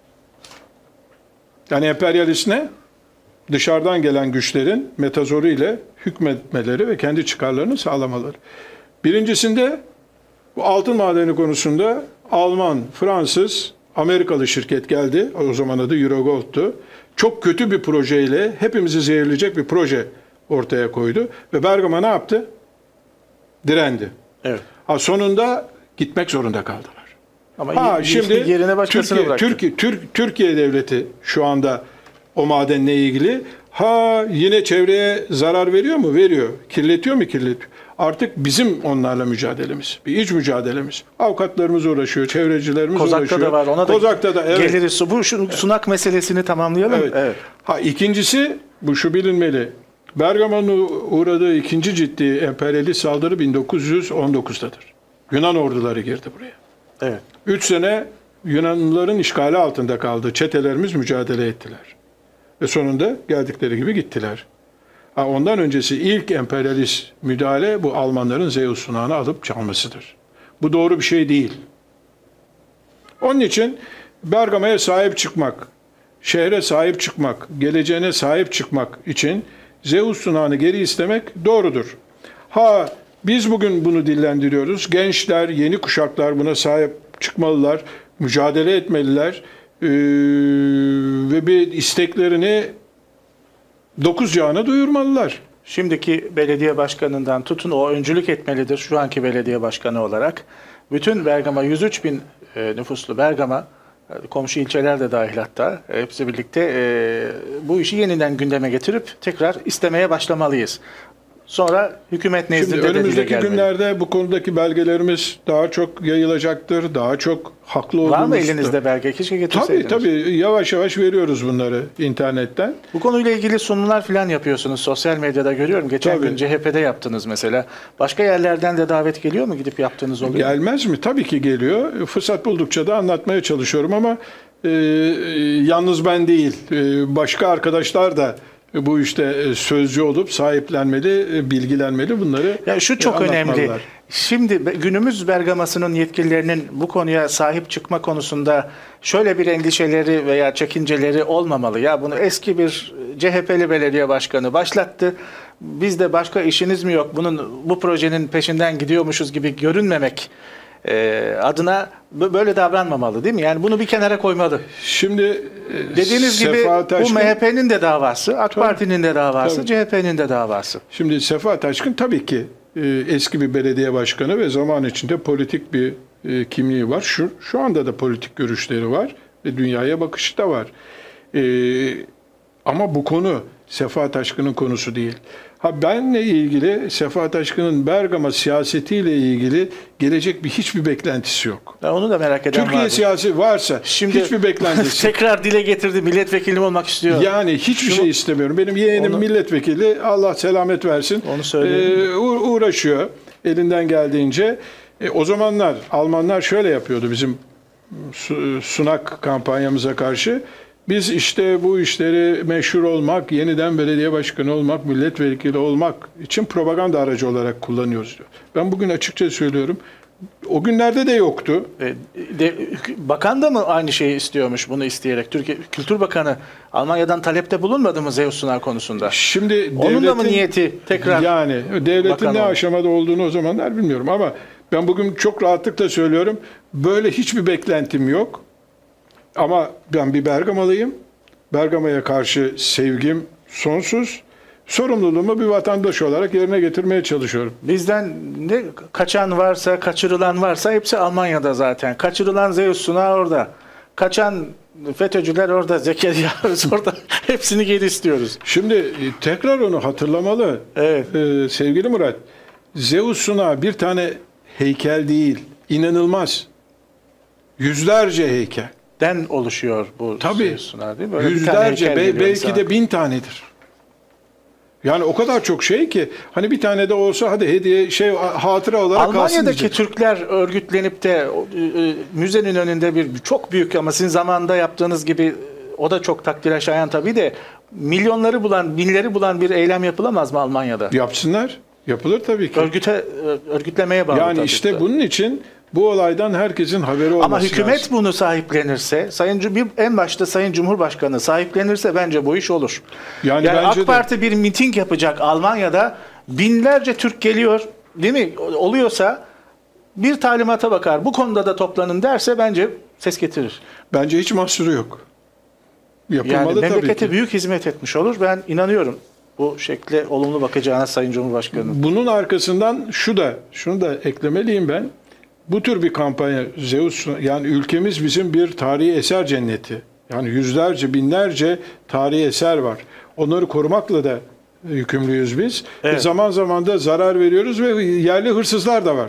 Yani emperyalist ne? Dışarıdan gelen güçlerin metazoru ile hükmetmeleri ve kendi çıkarlarını sağlamaları. Birincisinde bu altın madeni konusunda Alman, Fransız, Amerikalı şirket geldi. O zaman adı Eurogold'tu. Çok kötü bir projeyle hepimizi zehirleyecek bir proje ortaya koydu. Ve Bergama ne yaptı? Direndi. Evet. Sonunda gitmek zorunda kaldılar. Ama şimdi yerine başkasını bıraktı. Türkiye devleti şu anda o madenle ilgili yine çevreye zarar veriyor mu? Veriyor. Kirletiyor mu? Kirletiyor. Artık bizim onlarla mücadelemiz. Bir iç mücadelemiz. Avukatlarımız uğraşıyor, çevrecilerimiz uğraşıyor. Kozak'ta da var. Ona Kozak'ta da evet. Geliriz. Bu sunak meselesini tamamlayalım. Evet. İkincisi şu bilinmeli. Bergama'nın uğradığı ikinci ciddi emperyalist saldırı 1919'dadır. Yunan orduları girdi buraya. Evet. 3 sene Yunanlıların işgali altında kaldı. Çetelerimiz mücadele ettiler. Ve sonunda geldikleri gibi gittiler. Ondan öncesi ilk emperyalist müdahale bu Almanların Zeus sunağını alıp çalmasıdır. Bu doğru bir şey değil. Onun için Bergama'ya sahip çıkmak, şehre sahip çıkmak, geleceğine sahip çıkmak için Zeus sunağını geri istemek doğrudur. Biz bugün bunu dillendiriyoruz. Gençler, yeni kuşaklar buna sahip çıkmalılar, mücadele etmeliler ve bir isteklerini 9 cihana duyurmalılar. Şimdiki belediye başkanından tutun, o öncülük etmelidir şu anki belediye başkanı olarak. Bütün Bergama, 103 bin nüfuslu Bergama, komşu ilçeler de dahil hatta, hepsi birlikte bu işi yeniden gündeme getirip tekrar istemeye başlamalıyız. Sonra hükümet nezdinde Şimdi de dile önümüzdeki gelmeli. günlerde bu konudaki belgelerimiz daha çok yayılacaktır, daha çok haklı olduğumuz... Var mı elinizde belge? Keşke getirseydiniz. Tabii. Yavaş yavaş veriyoruz bunları internetten. Bu konuyla ilgili sunumlar falan yapıyorsunuz. Sosyal medyada görüyorum. Geçen Tabii. gün CHP'de yaptınız mesela. Başka yerlerden de davet geliyor mu? Gidip yaptığınız oluyor mu? Gelmez mi? Tabii ki geliyor. Fırsat buldukça da anlatmaya çalışıyorum ama yalnız ben değil. Başka arkadaşlar da bu işte sözcü olup sahiplenmeli, bilgilenmeli, bunları Ya şu çok önemli. anlatmalılar. Şimdi günümüz Bergaması'nın yetkililerinin bu konuya sahip çıkma konusunda şöyle bir endişeleri veya çekinceleri olmamalı. Ya bunu eski bir CHP'li belediye başkanı başlattı. Biz de başka işiniz mi yok? Bu projenin peşinden gidiyormuşuz gibi görünmemek adına böyle davranmamalı, değil mi? Yani bunu bir kenara koymalı. Şimdi Dediğiniz gibi bu MHP'nin de davası, AK Parti'nin de davası, CHP'nin de davası. Şimdi Sefa Taşkın tabii ki eski bir belediye başkanı ve zaman içinde politik bir kimliği var. Şu anda da politik görüşleri var ve dünyaya bakışı da var. Ama bu konu Sefa Taşkın'ın konusu değil. Benle ilgili Sefa Taşkın'ın Bergama siyasetiyle ilgili gelecek hiçbir beklentisi yok. Ben onu da merak eden Türkiye vardı. siyasi varsa Şimdi hiçbir beklentisi. tekrar dile getirdi. Milletvekilim olmak istiyor. Yani hiçbir şey istemiyorum. Benim yeğenim milletvekili, Allah selamet versin. Onu söyleyeyim. Uğraşıyor elinden geldiğince. O zamanlar Almanlar şöyle yapıyordu bizim sunak kampanyamıza karşı. Biz işte bu işleri meşhur olmak, yeniden belediye başkanı olmak, milletvekili olmak için propaganda aracı olarak kullanıyoruz diyor. Ben bugün açıkça söylüyorum. O günlerde de yoktu. Bakan da mı aynı şeyi istiyormuş, bunu isteyerek? Türkiye Kültür Bakanı Almanya'dan talepte bulunmadı mı Zeus Sunar konusunda? Şimdi onun da mı niyeti tekrar? Yani devletin ne aşamada olduğunu o zamanlar bilmiyorum ama ben bugün çok rahatlıkla söylüyorum. Böyle hiçbir beklentim yok. Ama ben bir Bergamalıyım. Bergama'ya karşı sevgim sonsuz. Sorumluluğumu bir vatandaş olarak yerine getirmeye çalışıyorum. Bizden ne kaçan varsa, kaçırılan varsa hepsi Almanya'da zaten. Kaçırılan Zeus Sunar orada. Kaçan FETÖ'cüler orada, Zekeriya orada. Hepsini geri istiyoruz. Şimdi tekrar onu hatırlamalı. Evet. Sevgili Murat, Zeus Sunar bir tane heykel değil. İnanılmaz. Yüzlerce heykel. Den oluşuyor bu Tabii. Sunar, değil mi? Böyle Yüzlerce, belki de 1000 tanedir. Yani o kadar çok şey ki hani bir tane de olsa hadi hediye hatıra olarak kalsın Almanya'daki diyecek. Türkler örgütlenip de müzenin önünde bir çok büyük, ama sizin zamanında yaptığınız gibi, o da çok takdire şayan tabii de, milyonları bulan, binleri bulan bir eylem yapılamaz mı Almanya'da? Yapsınlar. Yapılır tabii ki. Örgütlemeye bağlı yani tabii. işte bunun için bu olaydan herkesin haberi olması Ama hükümet lazım. bunu sahiplenirse, en başta Sayın Cumhurbaşkanı sahiplenirse bence bu iş olur. Yani bence AK Parti bir miting yapacak Almanya'da, binlerce Türk geliyor, değil mi? Oluyorsa bir talimata bakar, bu konuda da toplanın derse bence ses getirir. Bence hiç mahsuru yok. Yapılmalı Yani tabii memlekete ki. büyük hizmet etmiş olur. Ben inanıyorum bu şekle olumlu bakacağına Sayın Cumhurbaşkanı'nın. Bunun arkasından şunu da eklemeliyim ben. Bu tür bir kampanya, Zeus, yani ülkemiz bizim bir tarihi eser cenneti. Yani yüzlerce, binlerce tarihi eser var. Onları korumakla da yükümlüyüz biz. Evet. Zaman zaman da zarar veriyoruz ve yerli hırsızlar da var.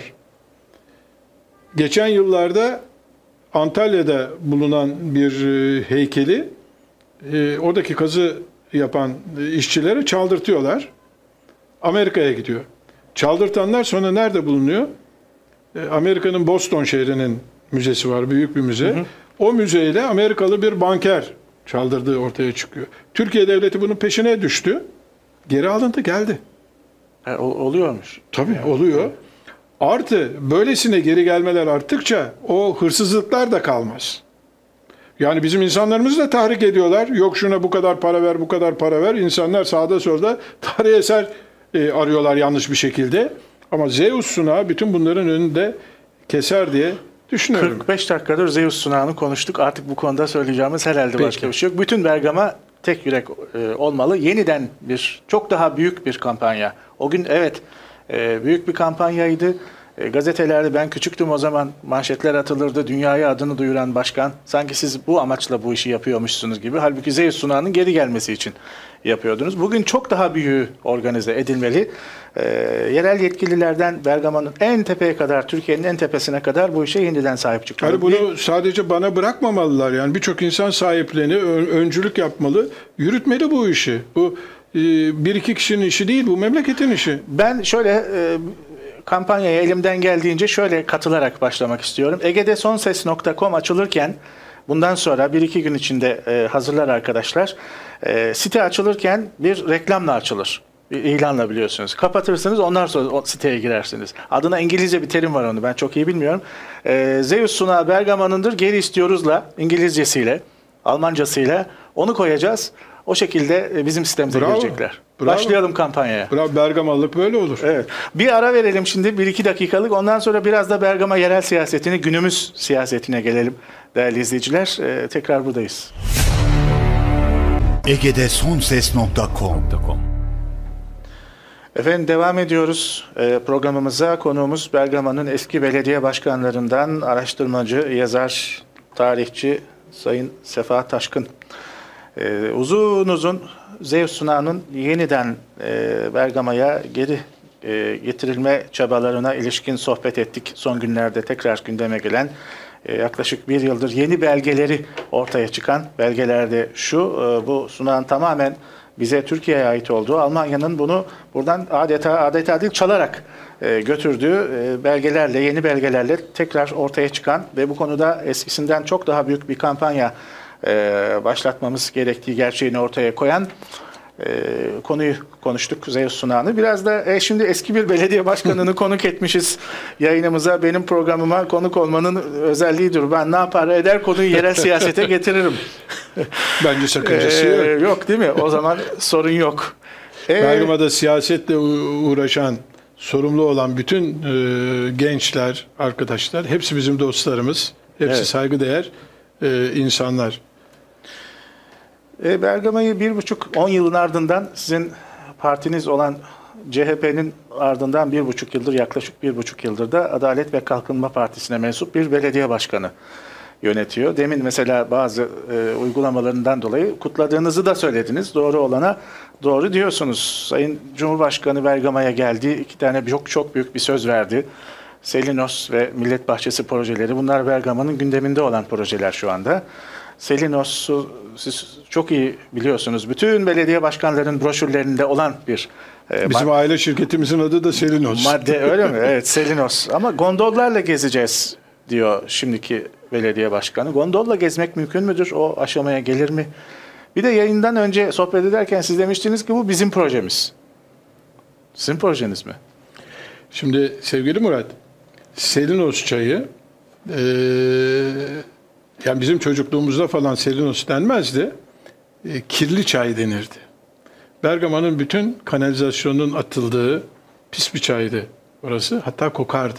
Geçen yıllarda Antalya'da bulunan bir heykeli oradaki kazı yapan işçilere çaldırtıyorlar. Amerika'ya gidiyor. Çaldırtanlar sonra nerede bulunuyor? Amerika'nın Boston şehrinin müzesi var, büyük bir müze. O müzeyle Amerikalı bir banker çaldırdığı ortaya çıkıyor. Türkiye devleti bunun peşine düştü. Geri alındı, geldi. Oluyormuş. Tabii oluyor. Artı böylesine geri gelmeler arttıkça o hırsızlıklar da kalmaz. Yani bizim insanlarımızı da tahrik ediyorlar. Yok şuna bu kadar para ver, bu kadar para ver. İnsanlar sağda solda tarihi eser arıyorlar yanlış bir şekilde. Ama Zeus sunağı bütün bunların önünde keser diye düşünüyorum. 45 dakikadır Zeus sunağını konuştuk. Artık bu konuda söyleyeceğimiz herhalde başka bir şey yok. Bütün Bergama tek yürek olmalı. Yeniden çok daha büyük bir kampanya. O gün evet büyük bir kampanyaydı. Gazetelerde ben küçüktüm o zaman manşetler atılırdı. Dünyaya adını duyuran başkan. Sanki siz bu amaçla bu işi yapıyormuşsunuz gibi. Halbuki Zeus sunağının geri gelmesi için yapıyordunuz. Bugün çok daha büyüğü organize edilmeli. Yerel yetkililerden Bergama'nın en tepeye kadar, Türkiye'nin en tepesine kadar bu işe yeniden sahip çıkmalı. Yani bunu sadece bana bırakmamalılar. Yani birçok insan sahiplerini, öncülük yapmalı, yürütmeli bu işi. Bu bir iki kişinin işi değil, bu memleketin işi. Ben şöyle kampanyaya elimden geldiğince şöyle katılarak başlamak istiyorum. egedesonses.com açılırken bundan sonra 1-2 gün içinde hazırlar arkadaşlar. Site açılırken bir reklamla açılır. Bir ilanla biliyorsunuz. Kapatırsınız ondan sonra o siteye girersiniz. Adına İngilizce bir terim var onu ben çok iyi bilmiyorum. Zeus sunağı Bergama'nındır geri istiyoruzla İngilizcesiyle, Almancasıyla onu koyacağız. O şekilde bizim sitemize girecekler. Bravo. Başlayalım kampanyaya. Bravo, Bergamalılık böyle olur. Evet. Bir ara verelim şimdi 1-2 dakikalık. Ondan sonra biraz da Bergama yerel siyasetini, günümüz siyasetine gelelim değerli izleyiciler. Tekrar buradayız. egedesonses.com Efendim devam ediyoruz programımıza. Konuğumuz Bergama'nın eski belediye başkanlarından araştırmacı, yazar, tarihçi Sayın Sefa Taşkın. Uzun Zeus sunağının yeniden Bergama'ya geri getirilme çabalarına ilişkin sohbet ettik. Son günlerde tekrar gündeme gelen yaklaşık bir yıldır yeni belgeleri ortaya çıkan belgelerde bu sunağın tamamen bize Türkiye'ye ait olduğu, Almanya'nın bunu buradan adeta değil çalarak götürdüğü belgelerle, yeni belgelerle tekrar ortaya çıkan ve bu konuda eskisinden çok daha büyük bir kampanya başlatmamız gerektiği gerçeğini ortaya koyan konuyu konuştuk, Zeus sunağını. Biraz da şimdi eski bir belediye başkanını konuk etmişiz yayınımıza. Benim programıma konuk olmanın özelliğidir. Ben ne yapar eder konuyu yerel siyasete getiririm. Bence sakıncası yok. Yok değil mi? O zaman sorun yok. Bergama'da siyasetle uğraşan, sorumlu olan bütün gençler, arkadaşlar hepsi bizim dostlarımız. Hepsi Evet. saygıdeğer insanlar. Bergama'yı 10 yılın ardından sizin partiniz olan CHP'nin ardından yaklaşık 1,5 yıldır da Adalet ve Kalkınma Partisi'ne mensup bir belediye başkanı yönetiyor. Demin mesela bazı uygulamalarından dolayı kutladığınızı da söylediniz. Doğru olana doğru diyorsunuz. Sayın Cumhurbaşkanı Bergama'ya geldi. 2 tane çok büyük bir söz verdi. Selinos ve Millet Bahçesi projeleri. Bunlar Bergama'nın gündeminde olan projeler şu anda. Selinos'u siz çok iyi biliyorsunuz. Bütün belediye başkanlarının broşürlerinde olan bir Bizim aile şirketimizin adı da Selinos. madde öyle mi? Evet, Selinos. Ama gondollarla gezeceğiz diyor şimdiki belediye başkanı. Gondolla gezmek mümkün müdür? O aşamaya gelir mi? Bir de yayından önce sohbet ederken siz demiştiniz ki bu bizim projemiz. Sizin projeniz mi? Şimdi sevgili Murat, Selinos çayı yani bizim çocukluğumuzda falan Selinos denmezdi. Kirli çay denirdi. Bergama'nın bütün kanalizasyonun atıldığı pis bir çaydı orası. Hatta kokardı.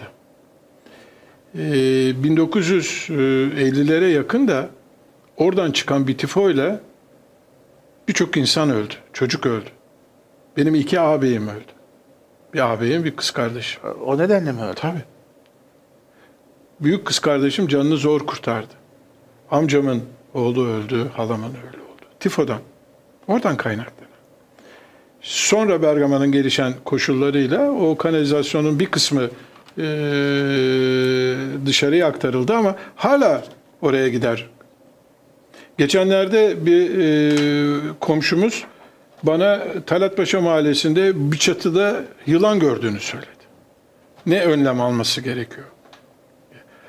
1950'lere yakın da oradan çıkan bir tifoyla birçok insan öldü. Çocuk öldü. Benim 2 ağabeyim öldü. Bir ağabeyim, bir kız kardeşim. O nedenle mi öyle? Tabii. Büyük kız kardeşim canını zor kurtardı. Amcamın oğlu öldü, halamın öyle oldu. Tifodan. Oradan kaynaklanıyor. Sonra Bergama'nın gelişen koşullarıyla o kanalizasyonun bir kısmı dışarıya aktarıldı ama hala oraya gider. Geçenlerde bir komşumuz bana Talatpaşa Mahallesi'nde bir çatıda yılan gördüğünü söyledi. Ne önlem alması gerekiyor?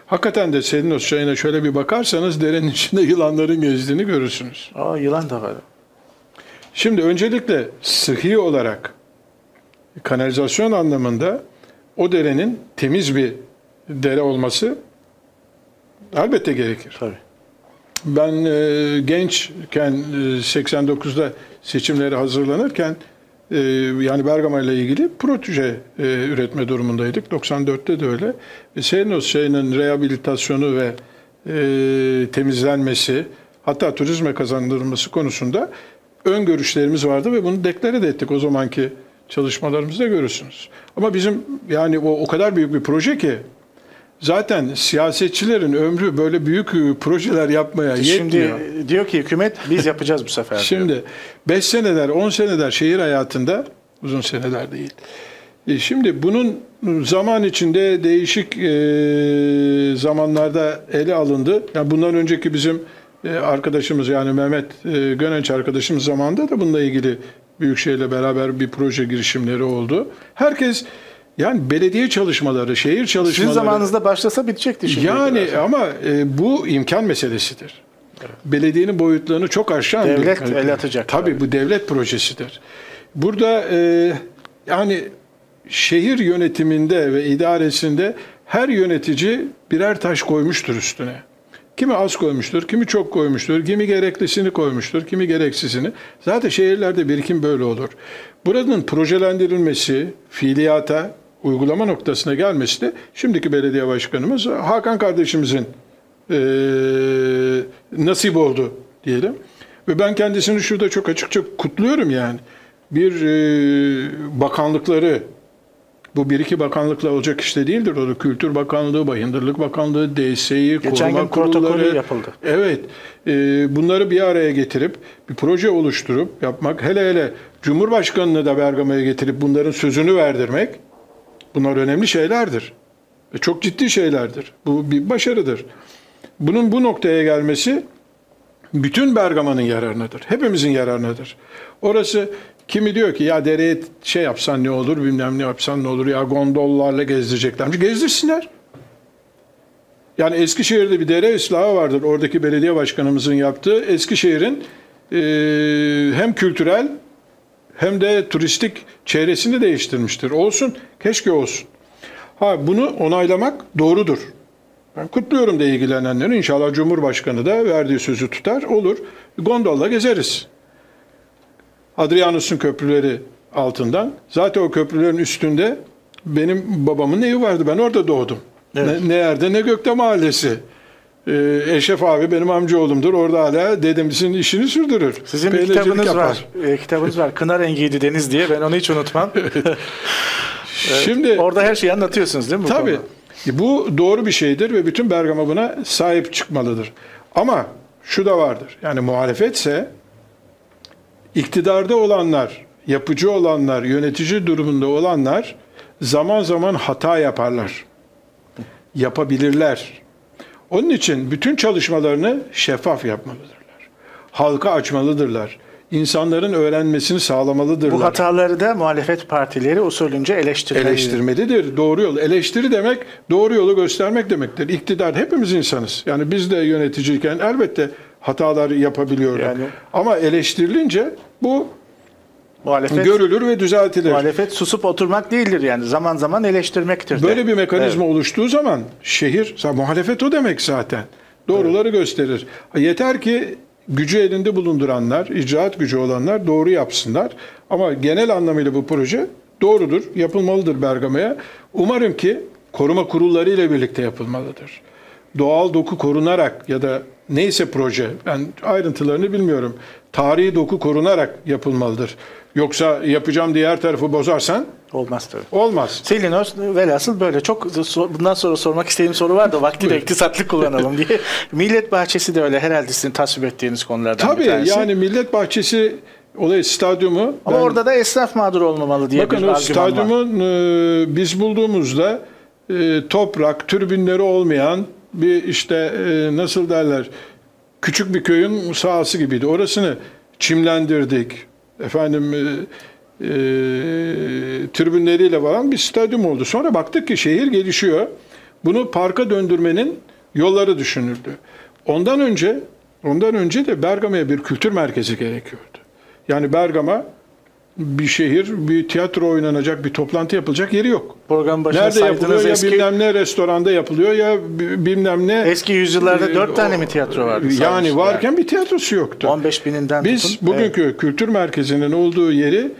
Hakikaten de Selinos Çayı'na şöyle bir bakarsanız derenin içinde yılanların gezdiğini görürsünüz. Yılan da var. Şimdi öncelikle sıhhi olarak kanalizasyon anlamında o derenin temiz bir dere olması elbette gerekir. Tabii. Ben gençken 89'da seçimlere hazırlanırken yani Bergama ile ilgili proje üretme durumundaydık. 94'te de öyle. Selinos Çayı'nın rehabilitasyonu ve temizlenmesi, hatta turizme kazandırılması konusunda öngörüşlerimiz vardı ve bunu deklare de ettik o zamanki çalışmalarımızda görürsünüz. Ama bizim yani o kadar büyük bir proje ki zaten siyasetçilerin ömrü böyle büyük projeler yapmaya yetmiyor. Şimdi diyor ki hükümet biz yapacağız bu sefer. Şimdi 5 seneler, 10 seneler şehir hayatında, uzun seneler değil. Şimdi bunun zaman içinde değişik zamanlarda ele alındı. Yani bundan önceki bizim arkadaşımız yani Mehmet Gönenç arkadaşımız zamanında da bununla ilgili Büyükşehir'le beraber bir proje girişimleri oldu. Herkes yani belediye çalışmaları, şehir çalışmaları... Sizin zamanınızda başlasa bitecekti şimdi. Yani ama bu imkan meselesidir. Evet. Belediyenin boyutlarını çok aşan... Devlet el atacak. Tabii bu devlet projesidir. Burada yani şehir yönetiminde ve idaresinde her yönetici birer taş koymuştur üstüne. Kimi az koymuştur, kimi çok koymuştur, kimi gereklisini koymuştur, kimi gereksizini. Zaten şehirlerde birikim böyle olur. Buranın projelendirilmesi, fiiliyata, uygulama noktasına gelmesi de şimdiki belediye başkanımız Hakan kardeşimizin nasip oldu diyelim. Ve ben kendisini şurada çok açıkça kutluyorum yani. Bir bakanlıkları, bu bir iki bakanlıkla olacak işte değildir. O da Kültür Bakanlığı, Bayındırlık Bakanlığı, DSİ, koruma kurulları yapıldı. Evet. Bunları bir araya getirip bir proje oluşturup yapmak. Hele hele Cumhurbaşkanı'nı da Bergama'ya getirip bunların sözünü verdirmek. Bunlar önemli şeylerdir. Ve çok ciddi şeylerdir. Bu bir başarıdır. Bunun bu noktaya gelmesi bütün Bergama'nın yararınadır. Hepimizin yararınadır. Orası kimi diyor ki ya dereye şey yapsan ne olur, bilmem ne yapsan ne olur, ya gondollarla gezdireceklermiş. Gezdirsinler. Yani Eskişehir'de bir dere ıslahı vardır. Oradaki belediye başkanımızın yaptığı. Eskişehir'in hem kültürel hem de turistik çevresini değiştirmiştir. Olsun, keşke olsun. Bunu onaylamak doğrudur. Ben kutluyorum da ilgilenenleri. İnşallah Cumhurbaşkanı da verdiği sözü tutar, olur. Gondolla gezeriz. Hadrianus'un köprüleri altından. Zaten o köprülerin üstünde benim babamın evi vardı. Ben orada doğdum. Evet. Ne yerde ne gökte mahallesi. Eşref abi benim amcaoğlumdur. Orada hala dedemizin işini sürdürür. Sizin bir kitabınız var. Kitabınız var. Kına rengiydi deniz diye. Ben onu hiç unutmam. Evet. Şimdi orada her şeyi anlatıyorsunuz değil mi? Tabii. Bu doğru bir şeydir ve bütün Bergama buna sahip çıkmalıdır. Ama şu da vardır. Yani muhalefetse iktidarda olanlar, yapıcı olanlar, yönetici durumunda olanlar zaman zaman hata yaparlar. Yapabilirler. Onun için bütün çalışmalarını şeffaf yapmalıdırlar. Halka açmalıdırlar. İnsanların öğrenmesini sağlamalıdırlar. Bu hataları da muhalefet partileri usulünce eleştirmelidir. Doğru yol. Eleştiri demek doğru yolu göstermek demektir. İktidar hepimiz insanız. Yani biz de yöneticiyken elbette hatalar yapabiliyorlar. Yani, ama eleştirilince bu muhalefet görülür ve düzeltilir. Muhalefet susup oturmak değildir yani. Zaman zaman eleştirmektir. Böyle bir mekanizma oluştuğu zaman şehir, muhalefet o demek zaten. Doğruları gösterir. Yeter ki gücü elinde bulunduranlar, icraat gücü olanlar doğru yapsınlar. Ama genel anlamıyla bu proje doğrudur, yapılmalıdır Bergama'ya. Umarım ki koruma kurulları ile birlikte yapılmalıdır. Doğal doku korunarak ya da neyse proje, ben ayrıntılarını bilmiyorum. Tarihi doku korunarak yapılmalıdır. Yoksa yapacağım diye her tarafı bozarsan olmaz tabii. Olmaz. Selinos velhasıl böyle çok bundan sonra sormak istediğim soru var da vakti de iktisatlı kullanalım diye. Millet Bahçesi de öyle herhalde sizin tasvip ettiğiniz konulardan bir tanesi. Tabii yani Millet Bahçesi olayı stadyumu. Ama orada da esnaf mağdur olmamalı diye bakın, bir argüman var. Bakın o stadyumun biz bulduğumuzda toprak, tribünleri olmayan bir işte nasıl derler küçük bir köyün sahası gibiydi. Orasını çimlendirdik. Efendim tribünleriyle falan bir stadyum oldu. Sonra baktık ki şehir gelişiyor. Bunu parka döndürmenin yolları düşünüldü. Ondan önce de Bergama'ya bir kültür merkezi gerekiyordu. Yani Bergama bir şehir, bir tiyatro oynanacak, bir toplantı yapılacak yeri yok. Program başında Nerede yapılıyor? Ya eski, bilmem ne restoranda yapılıyor ya bilmem ne. eski yüzyıllarda 4 tane mi tiyatro vardı? Yani varken bir tiyatrosu yoktu. 15 bininden Biz tutun. bugünkü kültür merkezinin olduğu yeri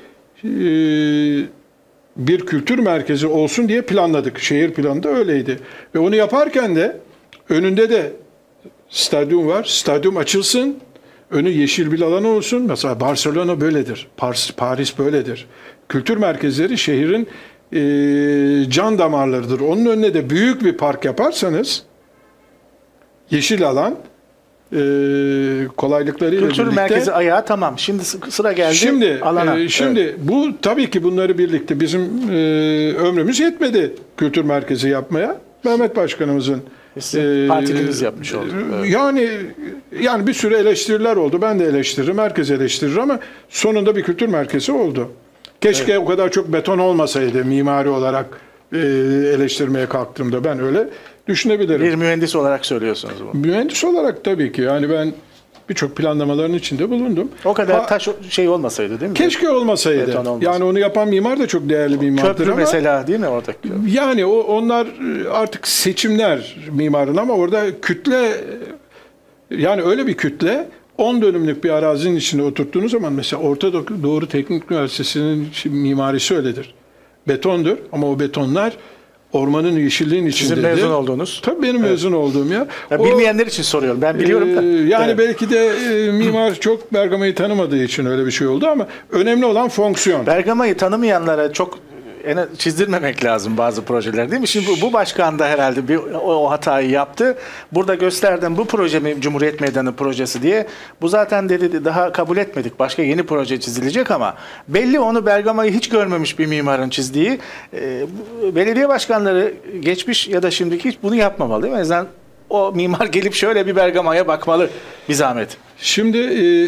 bir kültür merkezi olsun diye planladık. Şehir planı da öyleydi. Ve onu yaparken de önünde de stadyum var. Stadyum açılsın. Önü yeşil bir alan olsun. Mesela Barcelona böyledir. Paris böyledir. Kültür merkezleri şehrin can damarlarıdır. Onun önüne de büyük bir park yaparsanız yeşil alan kolaylıklarıyla Kültür birlikte. merkezi ayağı tamam. Şimdi sıra geldi alana. Şimdi Evet. bu tabii ki bunları birlikte bizim ömrümüz yetmedi kültür merkezi yapmaya. Mehmet Başkanımızın Partimiz yapmış oldu. Evet. Yani bir sürü eleştiriler oldu. Ben de eleştiririm, herkes eleştirir ama sonunda bir kültür merkezi oldu. Keşke o kadar çok beton olmasaydı mimari olarak eleştirmeye kalktığımda, ben öyle düşünebilirim. Bir mühendis olarak söylüyorsunuz bu. Mühendis olarak tabii ki. Yani ben birçok planlamaların içinde bulundum. O kadar taş şey olmasaydı değil mi? Keşke olmasaydı. Yani onu yapan mimar da çok değerli mimardır Köprü ama. mesela değil mi oradaki? Yani onlar artık seçimler mimarın ama orada kütle, yani öyle bir kütle 10 dönümlük bir arazinin içinde oturttuğunuz zaman, mesela Orta Doğu Teknik Üniversitesi'nin mimarisi öyledir. Betondur ama o betonlar ormanın yeşilliğin içindedir. Sizin mezun olduğunuz. Tabii benim mezun olduğum yer. Ya bilmeyenler için soruyorum. Ben biliyorum da. Yani Evet. belki de mimar çok Bergama'yı tanımadığı için öyle bir şey oldu ama önemli olan fonksiyon. Bergama'yı tanımayanlara çok çizdirmemek lazım bazı projeler değil mi? Şimdi bu başkan da herhalde o hatayı yaptı. Burada gösterdim, bu proje mi Cumhuriyet Meydanı projesi diye. Bu zaten dedi daha kabul etmedik. Başka yeni proje çizilecek ama belli onu Bergama'yı hiç görmemiş bir mimarın çizdiği. Belediye başkanları geçmiş ya da şimdiki hiç bunu yapmamalı değil mi? En azından o mimar gelip şöyle bir Bergama'ya bakmalı bir zahmet. Şimdi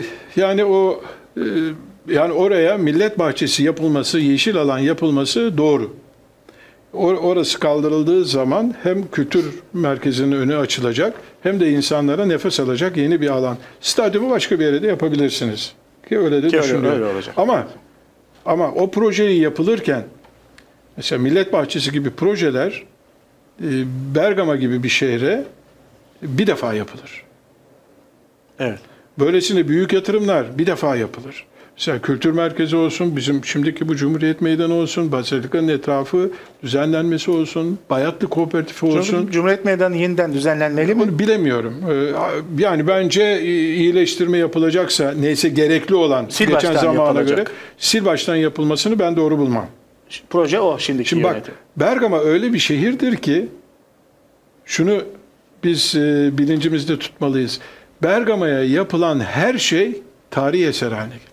yani oraya millet bahçesi yapılması, yeşil alan yapılması doğru. Orası kaldırıldığı zaman hem kültür merkezinin önü açılacak hem de insanlara nefes alacak yeni bir alan. Stadyumu başka bir yere de yapabilirsiniz. Ki öyle de düşünüyorum. Öyle olacak. Ama o projeyi yapılırken mesela millet bahçesi gibi projeler Bergama gibi bir şehre bir defa yapılır. Evet. Böylesine büyük yatırımlar bir defa yapılır. Mesela kültür merkezi olsun, bizim şimdiki bu Cumhuriyet Meydanı olsun, Bazilika'nın etrafı düzenlenmesi olsun, Bayatlı Kooperatifi olsun. Cumhuriyet Meydanı yeniden düzenlenmeli mi? Onu bilemiyorum. Yani bence iyileştirme yapılacaksa, neyse gerekli olan geçen zamana göre sil baştan yapılmasını ben doğru bulmam. Proje o şimdiki Şimdi bak, yönetim. Bergama öyle bir şehirdir ki şunu biz bilincimizde tutmalıyız. Bergama'ya yapılan her şey tarihi eser haline gelir.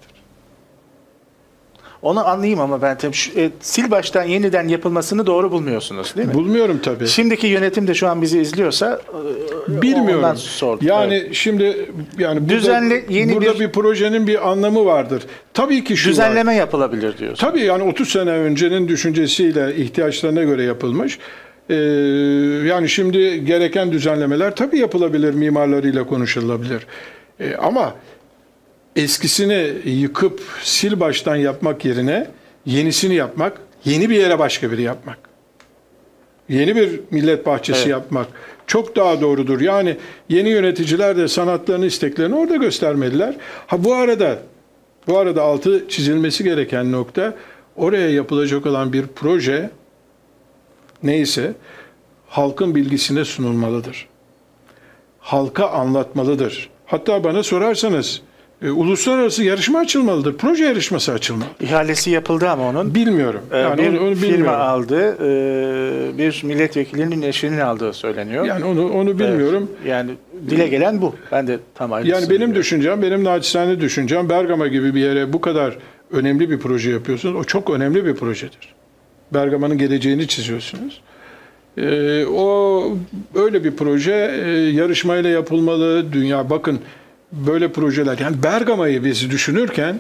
Onu anlayayım ama ben sil baştan yeniden yapılmasını doğru bulmuyorsunuz değil mi? Bulmuyorum tabii. Şimdiki yönetim de şu an bizi izliyorsa bilmiyorum. ondan sordum. Yani evet. Şimdi burada bir projenin bir anlamı vardır. Tabii ki şu düzenleme var. yapılabilir diyorsun. Tabii yani 30 sene öncenin düşüncesiyle ihtiyaçlarına göre yapılmış. Yani şimdi gereken düzenlemeler tabii yapılabilir, mimarlarıyla konuşulabilir. Ama eskisini yıkıp sil baştan yapmak yerine yenisini yapmak, yeni bir yere başka biri yapmak. Yeni bir millet bahçesi yapmak çok daha doğrudur. Yani yeni yöneticiler de sanatlarını, isteklerini orada göstermeliler. Bu arada altı çizilmesi gereken nokta, oraya yapılacak olan bir proje neyse halkın bilgisine sunulmalıdır. Halka anlatmalıdır. Hatta bana sorarsanız uluslararası yarışma açılmalıdır. Proje yarışması açılmalı. İhalesi yapıldı ama onun. Bilmiyorum. Yani bir onu firma bilmiyorum. aldı. Bir milletvekilinin eşinin aldığı söyleniyor. Yani onu bilmiyorum. Evet. Yani dile gelen bu. Ben de tam ayrıntısını Yani benim biliyorum. düşüncem, benim naçizane düşüncem, Bergama gibi bir yere bu kadar önemli bir proje yapıyorsunuz. O çok önemli bir projedir. Bergama'nın geleceğini çiziyorsunuz. O öyle bir proje yarışmayla yapılmalı. Dünya bakın böyle projeler. Yani Bergama'yı biz düşünürken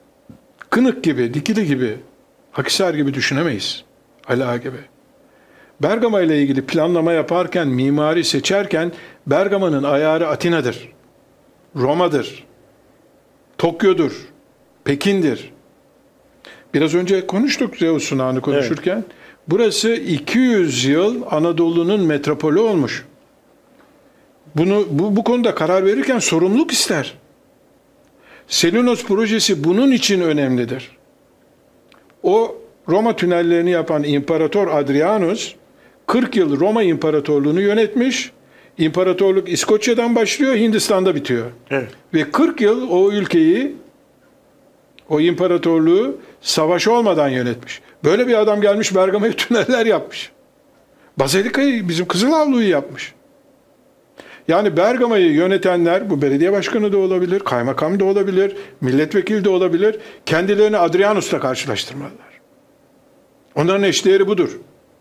Kınık gibi, Dikili gibi, Akhisar gibi düşünemeyiz. Ala gibi. Bergama ile ilgili planlama yaparken, mimari seçerken Bergama'nın ayarı Atina'dır, Roma'dır, Tokyo'dur, Pekin'dir. Biraz önce konuştuk Zeus sunağını konuşurken. Evet. Burası 200 yıl Anadolu'nun metropolü olmuş. Bu konuda karar verirken sorumluluk ister. Selinos projesi bunun için önemlidir. O Roma tünellerini yapan İmparator Adrianus 40 yıl Roma İmparatorluğunu yönetmiş. İmparatorluk İskoçya'dan başlıyor, Hindistan'da bitiyor. Evet. Ve 40 yıl o ülkeyi, o imparatorluğu savaş olmadan yönetmiş. Böyle bir adam gelmiş Bergama'ya tüneller yapmış. Bazilika'yı, bizim Kızılavlu'yu yapmış. Yani Bergama'yı yönetenler, bu belediye başkanı da olabilir, kaymakam da olabilir, milletvekili de olabilir, kendilerini Adrianus'la karşılaştırmalılar. Onların eşdeğeri budur.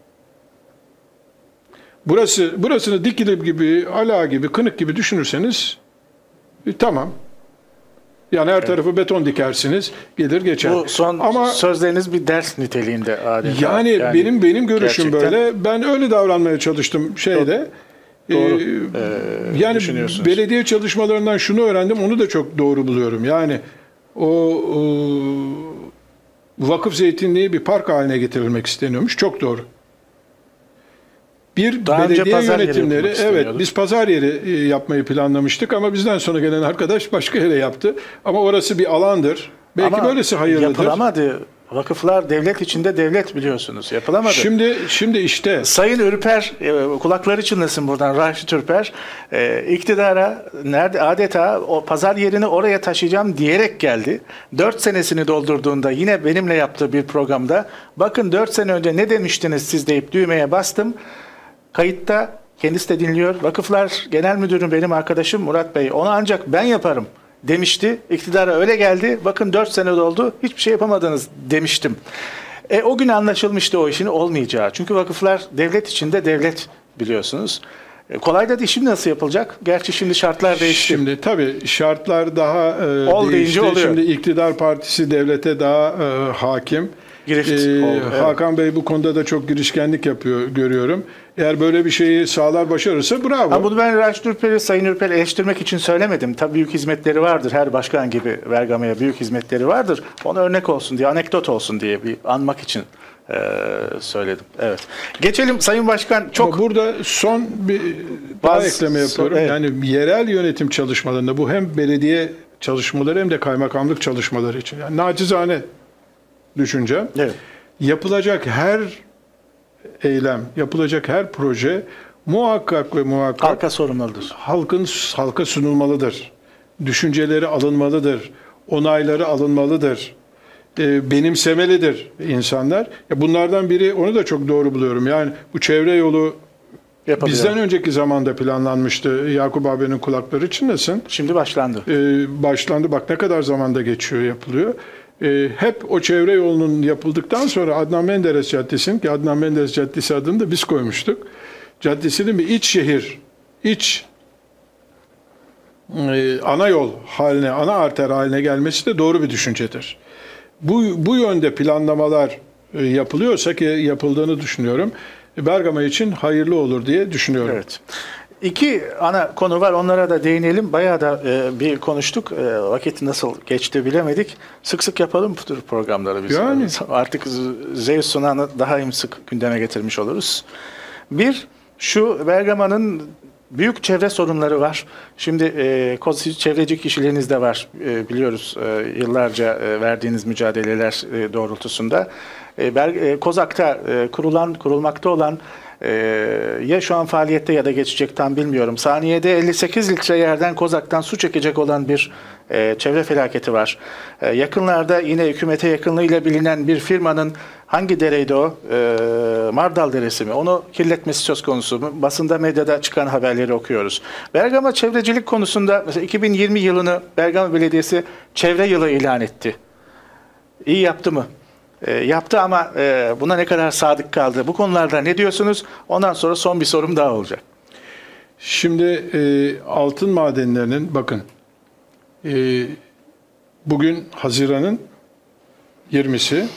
Burasını Dikili gibi, Ala gibi, Kınık gibi düşünürseniz tamam. Yani her tarafı beton dikersiniz, gelir geçer. Bu son sözleriniz bir ders niteliğinde adeta. Yani benim görüşüm gerçekten böyle. Ben öyle davranmaya çalıştım şeyde. Doğru. Yani belediye çalışmalarından şunu öğrendim, onu da çok doğru buluyorum. Yani o vakıf zeytinliği bir park haline getirilmek isteniyormuş. Çok doğru. Daha Belediye yönetimleri, evet, biz pazar yeri yapmayı planlamıştık ama bizden sonra gelen arkadaş başka yere yaptı. Ama orası bir alandır. Belki ama böylesi hayırlıdır. Yapılamadı. Vakıflar devlet içinde devlet, biliyorsunuz. Yapılamadı. Şimdi işte Sayın Ürper, kulakları çınlasın buradan, Raşit Ürper, iktidara adeta o pazar yerini oraya taşıyacağım diyerek geldi. 4 senesini doldurduğunda yine benimle yaptığı bir programda, bakın 4 sene önce ne demiştiniz siz deyip düğmeye bastım. Kayıtta, kendisi de dinliyor. Vakıflar Genel Müdürü benim arkadaşım Murat Bey, onu ancak ben yaparım demişti. İktidara öyle geldi. Bakın 4 sene oldu. Hiçbir şey yapamadınız demiştim. O gün anlaşılmıştı o işin olmayacağı. Çünkü vakıflar devlet içinde devlet, biliyorsunuz. Kolay da değil. Şimdi nasıl yapılacak? Gerçi şimdi şartlar değişti. Şimdi tabii şartlar daha değişti. Şimdi iktidar partisi devlete daha hakim. Hakan Bey bu konuda da çok girişkenlik yapıyor, görüyorum. Eğer böyle bir şeyi sağlar, başarırsa bravo. Ama bunu ben Raşit Ürper'i, Sayın Ürper'i eleştirmek için söylemedim. Tabii büyük hizmetleri vardır. Her başkan gibi Bergama'ya büyük hizmetleri vardır. Ona örnek olsun diye, anekdot olsun diye bir anmak için söyledim. Evet. Geçelim Sayın Başkan. Ama burada son bir ekleme yapıyorum. Evet. Yani yerel yönetim çalışmalarında, bu hem belediye çalışmaları hem de kaymakamlık çalışmaları için. Yani nacizane düşünce. Evet. Yapılacak her eylem, yapılacak her proje muhakkak ve muhakkak halka sorulmalıdır. Halka sunulmalıdır. Düşünceleri alınmalıdır. Onayları alınmalıdır. Benimsemelidir insanlar. Bunlardan biri, onu da çok doğru buluyorum. Yani bu çevre yolu bizden önceki zamanda planlanmıştı. Yakup abinin kulakları çınlasın. Şimdi başlandı. Başlandı. Bak ne kadar zamanda geçiyor, yapılıyor. Hep o çevre yolunun yapıldıktan sonra Adnan Menderes Caddesi'nin, ki Adnan Menderes Caddesi adını da biz koymuştuk, caddesinin bir iç şehir, ana yol haline, ana arter haline gelmesi de doğru bir düşüncedir. Bu yönde planlamalar yapılıyorsa, ki yapıldığını düşünüyorum, Bergama için hayırlı olur diye düşünüyorum. Evet. 2 ana konu var, onlara da değinelim. Bayağı da bir konuştuk. Vakit nasıl geçti bilemedik. Sık sık yapalım bu tür programları biz. Yani. Artık Zeus sunağını daha hem sık gündeme getirmiş oluruz. Bir, şu Bergama'nın büyük çevre sorunları var. Şimdi çevreci kişiliğiniz de var. Biliyoruz yıllarca verdiğiniz mücadeleler doğrultusunda. Kozak'ta kurulmakta olan, ya şu an faaliyette ya da geçecek, tam bilmiyorum, saniyede 58 litre yerden Kozak'tan su çekecek olan bir çevre felaketi var. Yakınlarda yine hükümete yakınlığıyla bilinen bir firmanın, hangi dereydi o? Mardal Deresi mi? Onu kirletmesi söz konusu. Basında, medyada çıkan haberleri okuyoruz. Bergama çevrecilik konusunda mesela 2020 yılını Bergama Belediyesi çevre yılı ilan etti. İyi yaptı mı? Yaptı ama buna ne kadar sadık kaldı? Bu konularda ne diyorsunuz? Ondan sonra son bir sorum daha olacak. Şimdi altın madenlerinin, bakın bugün Haziran'ın 20'si,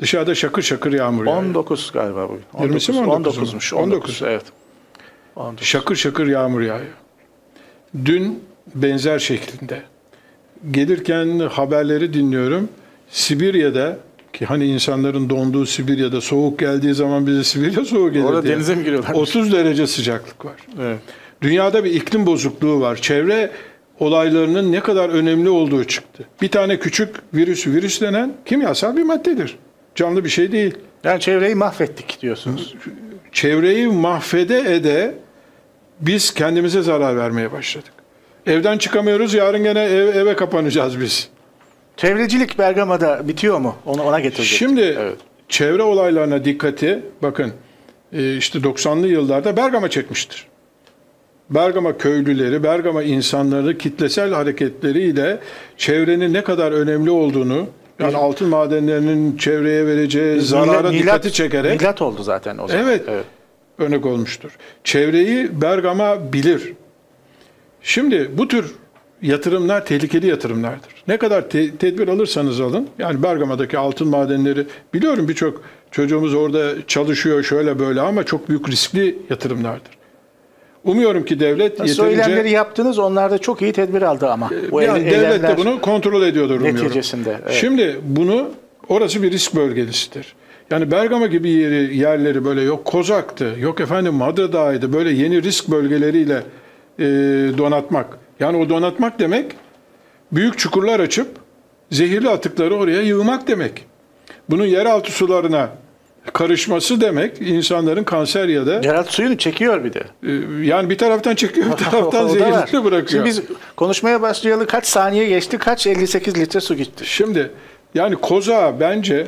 Dışarıda şakır şakır yağmur yağıyor. 19 galiba bugün. 20'si mi 19 mu? 19'muş. 19. Evet. 19. Şakır şakır yağmur yağıyor. Dün benzer şeklinde. Gelirken haberleri dinliyorum. Sibirya'da, ki hani insanların donduğu Sibirya'da soğuk geldiği zaman bize Sibirya soğuğu gelir Orada diye. denize mi giriyorlar? 30 derece sıcaklık var. Evet. Dünyada bir iklim bozukluğu var. Çevre olaylarının ne kadar önemli olduğu çıktı. Bir tane küçük virüs denen kimyasal bir maddedir. Canlı bir şey değil. Yani çevreyi mahvettik diyorsunuz. Çevreyi mahvede ede biz kendimize zarar vermeye başladık. Evden çıkamıyoruz, yarın gene eve kapanacağız biz. Çevrecilik Bergama'da bitiyor mu? Ona getirecek. Şimdi Evet. çevre olaylarına dikkati, bakın işte 90'lı yıllarda Bergama çekmiştir. Bergama köylüleri, Bergama insanları kitlesel hareketleriyle çevrenin ne kadar önemli olduğunu, yani altın madenlerinin çevreye vereceği zarara dikkati çekerek milat oldu zaten o zaman. Evet. Örnek olmuştur. Çevreyi Bergama bilir. Şimdi bu tür yatırımlar tehlikeli yatırımlardır. Ne kadar tedbir alırsanız alın, yani Bergama'daki altın madenleri biliyorum, birçok çocuğumuz orada çalışıyor şöyle böyle, ama çok büyük riskli yatırımlardır. Umuyorum ki devlet yeterince... Söylemleri yaptınız, onlar da çok iyi tedbir aldı ama. Bu yani devlet de bunu kontrol ediyordur umuyorum. Neticesinde. Evet. Şimdi orası bir risk bölgesidir. Yani Bergama gibi yerleri böyle yok Kozak'tı, yok efendim Madra Dağı'ydı, böyle yeni risk bölgeleriyle donatmak. Yani o donatmak demek büyük çukurlar açıp zehirli atıkları oraya yığmak demek. Bunun yeraltı sularına karışması demek insanların kanser ya da... Yeraltı suyunu çekiyor bir de. Yani bir taraftan çekiyor, bir taraftan zehirli bırakıyor. Şimdi biz konuşmaya başlayalı kaç saniye geçti, kaç 58 litre su gitti. Şimdi yani Kozak'a bence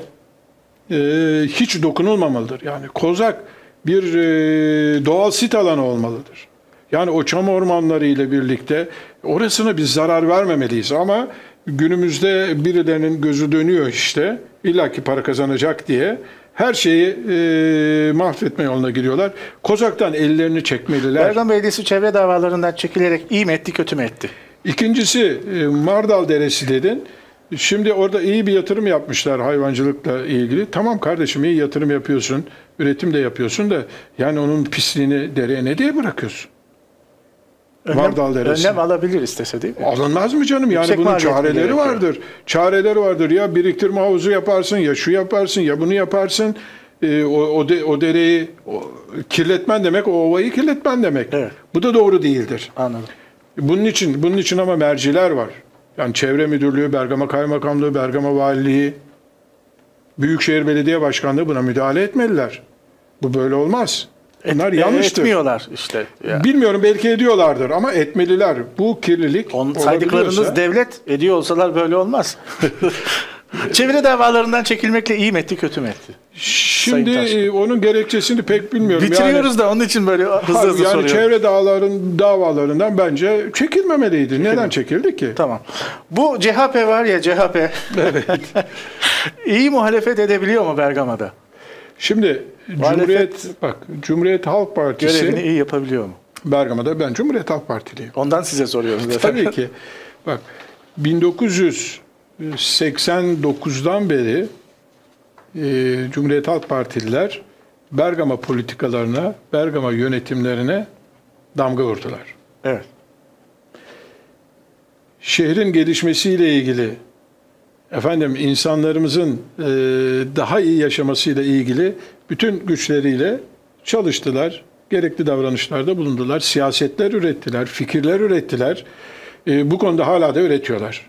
hiç dokunulmamalıdır. Yani Kozak bir doğal sit alanı olmalıdır. Yani o çam ormanları ile birlikte orasına biz zarar vermemeliyiz, ama günümüzde birilerinin gözü dönüyor işte, illaki para kazanacak diye her şeyi mahvetme yoluna gidiyorlar. Kozak'tan ellerini çekmeliler. Bergama Belediyesi çevre davalarından çekilerek iyi mi etti, kötü mü etti? İkincisi Mardal Deresi dedin. Şimdi orada iyi bir yatırım yapmışlar hayvancılıkla ilgili. Tamam kardeşim, iyi yatırım yapıyorsun, üretim de yapıyorsun da yani onun pisliğini dereye ne diye bırakıyorsun? Mardal Deresi. Önlem alabilir istese değil mi? Alınmaz mı canım? Yani Yüksek bunun maliyetli çareleri gerekiyor. vardır. Çareleri vardır. Ya biriktirme havuzu yaparsın, ya şu yaparsın, ya bunu yaparsın. O dereyi kirletmen demek, o ovayı kirletmen demek. Evet. Bu da doğru değildir. Anladım. Bunun için ama merciler var. Yani Çevre Müdürlüğü, Bergama Kaymakamlığı, Bergama Valiliği, Büyükşehir Belediye Başkanlığı buna müdahale etmeliler. Bu böyle olmaz. Bunlar yanlıştır. Etmiyorlar işte. Ya. Bilmiyorum, belki ediyorlardır ama etmeliler. Bu kirlilik Saydıklarınız devlet ediyor olsalar böyle olmaz. Çevre davalarından çekilmekle iyi mi etti, kötü mü etti? Şimdi onun gerekçesini pek bilmiyorum. Bitiriyoruz da onun için böyle hızlı yani soruyorum. çevre davalarından bence çekilmemeliydi. Neden çekildi ki? Tamam. Bu CHP var ya, CHP. Evet. İyi muhalefet edebiliyor mu Bergama'da? Şimdi Cumhuriyet Halk Partisi Görevini iyi yapabiliyor mu? Bergama'da, ben Cumhuriyet Halk Partiliyim. Ondan size soruyorum. Tabii ki. Bak, 1989'dan beri Cumhuriyet Halk Partililer Bergama politikalarına, Bergama yönetimlerine damga vurdular. Evet. Şehrin gelişmesiyle ilgili, insanlarımızın daha iyi yaşamasıyla ilgili bütün güçleriyle çalıştılar. Gerekli davranışlarda bulundular. Siyasetler ürettiler, fikirler ürettiler. Bu konuda hala da üretiyorlar.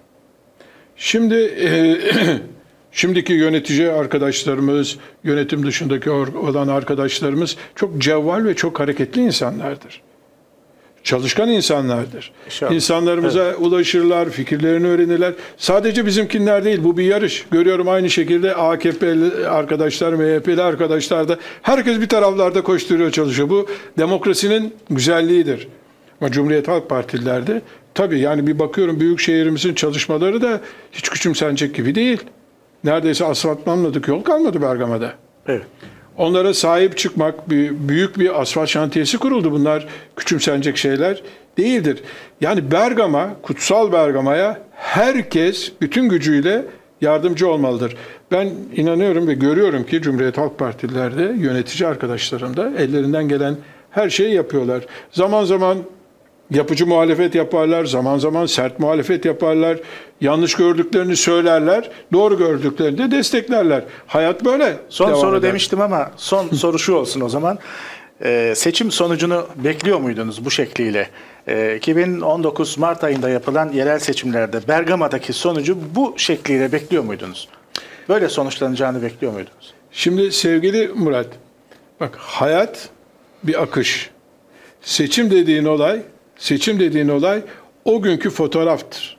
Şimdiki yönetici arkadaşlarımız, yönetim dışındaki olan arkadaşlarımız çok cevval ve çok hareketli insanlardır. Çalışkan insanlardır. İnşallah. İnsanlarımıza ulaşırlar, fikirlerini öğrenirler. Sadece bizimkinler değil, bu bir yarış. Görüyorum aynı şekilde AKP'li arkadaşlar, MHP'li arkadaşlar da herkes bir taraflarda koşturuyor, çalışıyor. Bu demokrasinin güzelliğidir. Ama Cumhuriyet Halk Partililerde tabii yani bir bakıyorum, büyük şehrimizin çalışmaları da hiç küçümsenecek gibi değil. Neredeyse asfaltlanmadık yol kalmadı Bergama'da. Evet. Onlara sahip çıkmak, büyük bir asfalt şantiyesi kuruldu. Bunlar küçümsenecek şeyler değildir. Yani Bergama, kutsal Bergama'ya herkes bütün gücüyle yardımcı olmalıdır. Ben inanıyorum ve görüyorum ki Cumhuriyet Halk Partililerde yönetici arkadaşlarım da ellerinden gelen her şeyi yapıyorlar. Zaman zaman yapıcı muhalefet yaparlar, zaman zaman sert muhalefet yaparlar, yanlış gördüklerini söylerler, doğru gördüklerini de desteklerler. Hayat böyle Son devam soru eder. demiştim ama son soru şu olsun o zaman. Seçim sonucunu bekliyor muydunuz bu şekliyle? 2019 Mart ayında yapılan yerel seçimlerde Bergama'daki sonucu bu şekliyle bekliyor muydunuz? Böyle sonuçlanacağını bekliyor muydunuz? Şimdi sevgili Murat, bak hayat bir akış. Seçim dediğin olay o günkü fotoğraftır.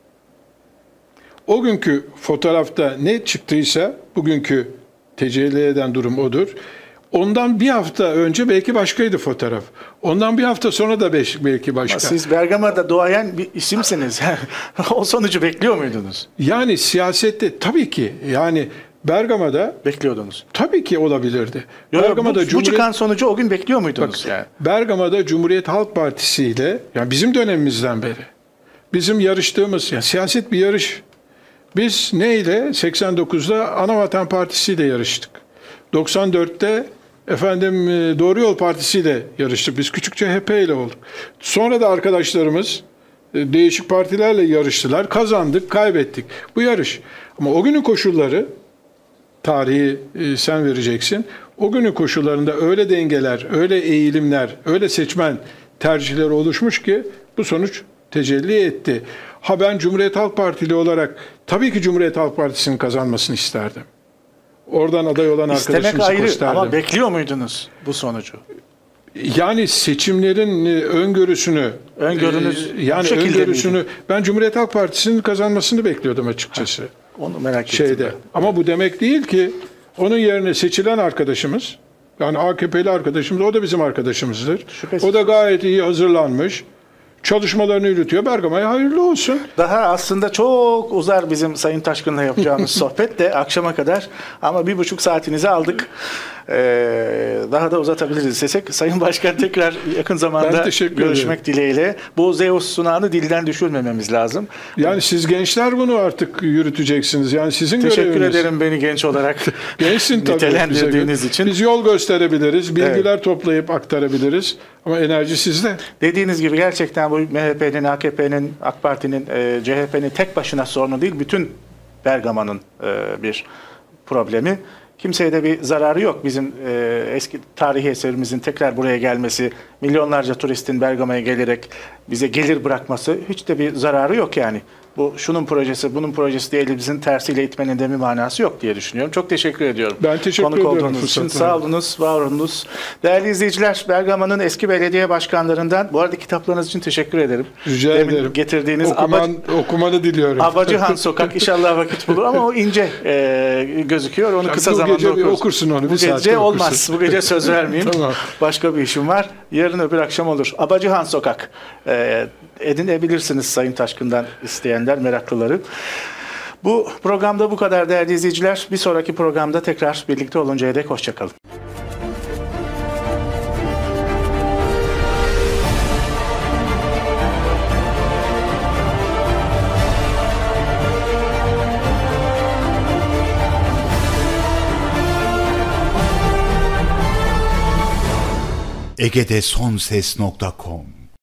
O günkü fotoğrafta ne çıktıysa bugünkü tecelli eden durum odur. Ondan bir hafta önce belki başkaydı fotoğraf. Ondan bir hafta sonra da belki başka. Ama siz Bergama'da doğayan bir isimsiniz. O sonucu bekliyor muydunuz? Yani siyasette tabii ki yani Bergama'da Bekliyordunuz. tabii ki olabilirdi. Bergama'da bu çıkan sonucu o gün bekliyor muydunuz? Bak, yani? Bergama'da Cumhuriyet Halk Partisi ile yani bizim dönemimizden beri bizim yarıştığımız yani siyaset bir yarış. Biz neyle 89'da Anavatan Partisi ile yarıştık. 94'te Doğru Yol Partisi ile yarıştık. Biz küçük CHP ile olduk. Sonra da arkadaşlarımız değişik partilerle yarıştılar. Kazandık, kaybettik. Bu yarış. Ama o günün koşulları tarihi sen vereceksin. O günün koşullarında öyle dengeler, öyle eğilimler, öyle seçmen tercihleri oluşmuş ki bu sonuç tecelli etti. Ha ben Cumhuriyet Halk Partili olarak tabii ki Cumhuriyet Halk Partisi'nin kazanmasını isterdim. Oradan aday olan İstemek arkadaşımızı ayrı gösterdim. ama bekliyor muydunuz bu sonucu? Yani seçimlerin öngörüsünü bu şekilde miydi? ben Cumhuriyet Halk Partisi'nin kazanmasını bekliyordum açıkçası. Onu merak ettim. ben. Ama bu demek değil ki onun yerine seçilen arkadaşımız yani AKP'li arkadaşımız o da bizim arkadaşımızdır. Şüphesiz. O da gayet iyi hazırlanmış. Çalışmalarını yürütüyor. Bergama'ya hayırlı olsun. Daha aslında çok uzar bizim Sayın Taşkın'la yapacağımız sohbet de akşama kadar. Ama 1,5 saatinizi aldık. Daha da uzatabiliriz istesek. Sayın Başkan tekrar yakın zamanda görüşmek dileğiyle. Bu Zeus sunağını dilden düşürmememiz lazım. Yani siz gençler bunu artık yürüteceksiniz. Yani sizin Teşekkür göreviniz. ederim beni genç olarak Gençsin tabii nitelendirdiğiniz için. Biz yol gösterebiliriz, bilgiler toplayıp aktarabiliriz. Ama enerji sizde. Dediğiniz gibi gerçekten bu MHP'nin, AKP'nin, AK Parti'nin, CHP'nin tek başına sorunu değil, bütün Bergama'nın bir problemi. Kimseye de bir zararı yok. Bizim eski tarihi eserimizin tekrar buraya gelmesi, milyonlarca turistin Bergama'ya gelerek bize gelir bırakması hiç de bir zararı yok yani. Bu şunun projesi, bunun projesi diye elimizin tersiyle itmenin de bir manası yok diye düşünüyorum. Çok teşekkür ediyorum. Ben teşekkür Konuk ediyorum olduğunuz için. fırsatları. Sağ olunuz, var olunuz. Değerli izleyiciler, Bergama'nın eski belediye başkanlarından, bu arada kitaplarınız için teşekkür ederim. Rica Demin ederim. getirdiğiniz okumanı diliyorum. Abacıhan Sokak inşallah vakit bulur ama o ince gözüküyor. Onu kısa zamanda gece okuruz. okursun onu. Bu gece olmaz. Bu gece söz vermeyeyim. Tamam. Başka bir işim var. Yarın öbür akşam olur. Abacıhan Sokak. Edinebilirsiniz Sayın Taşkın'dan isteyenler, meraklıları. Bu programda bu kadar değerli izleyiciler. Bir sonraki programda tekrar birlikte oluncaya dek hoşçakalın. Ege'de sonses.com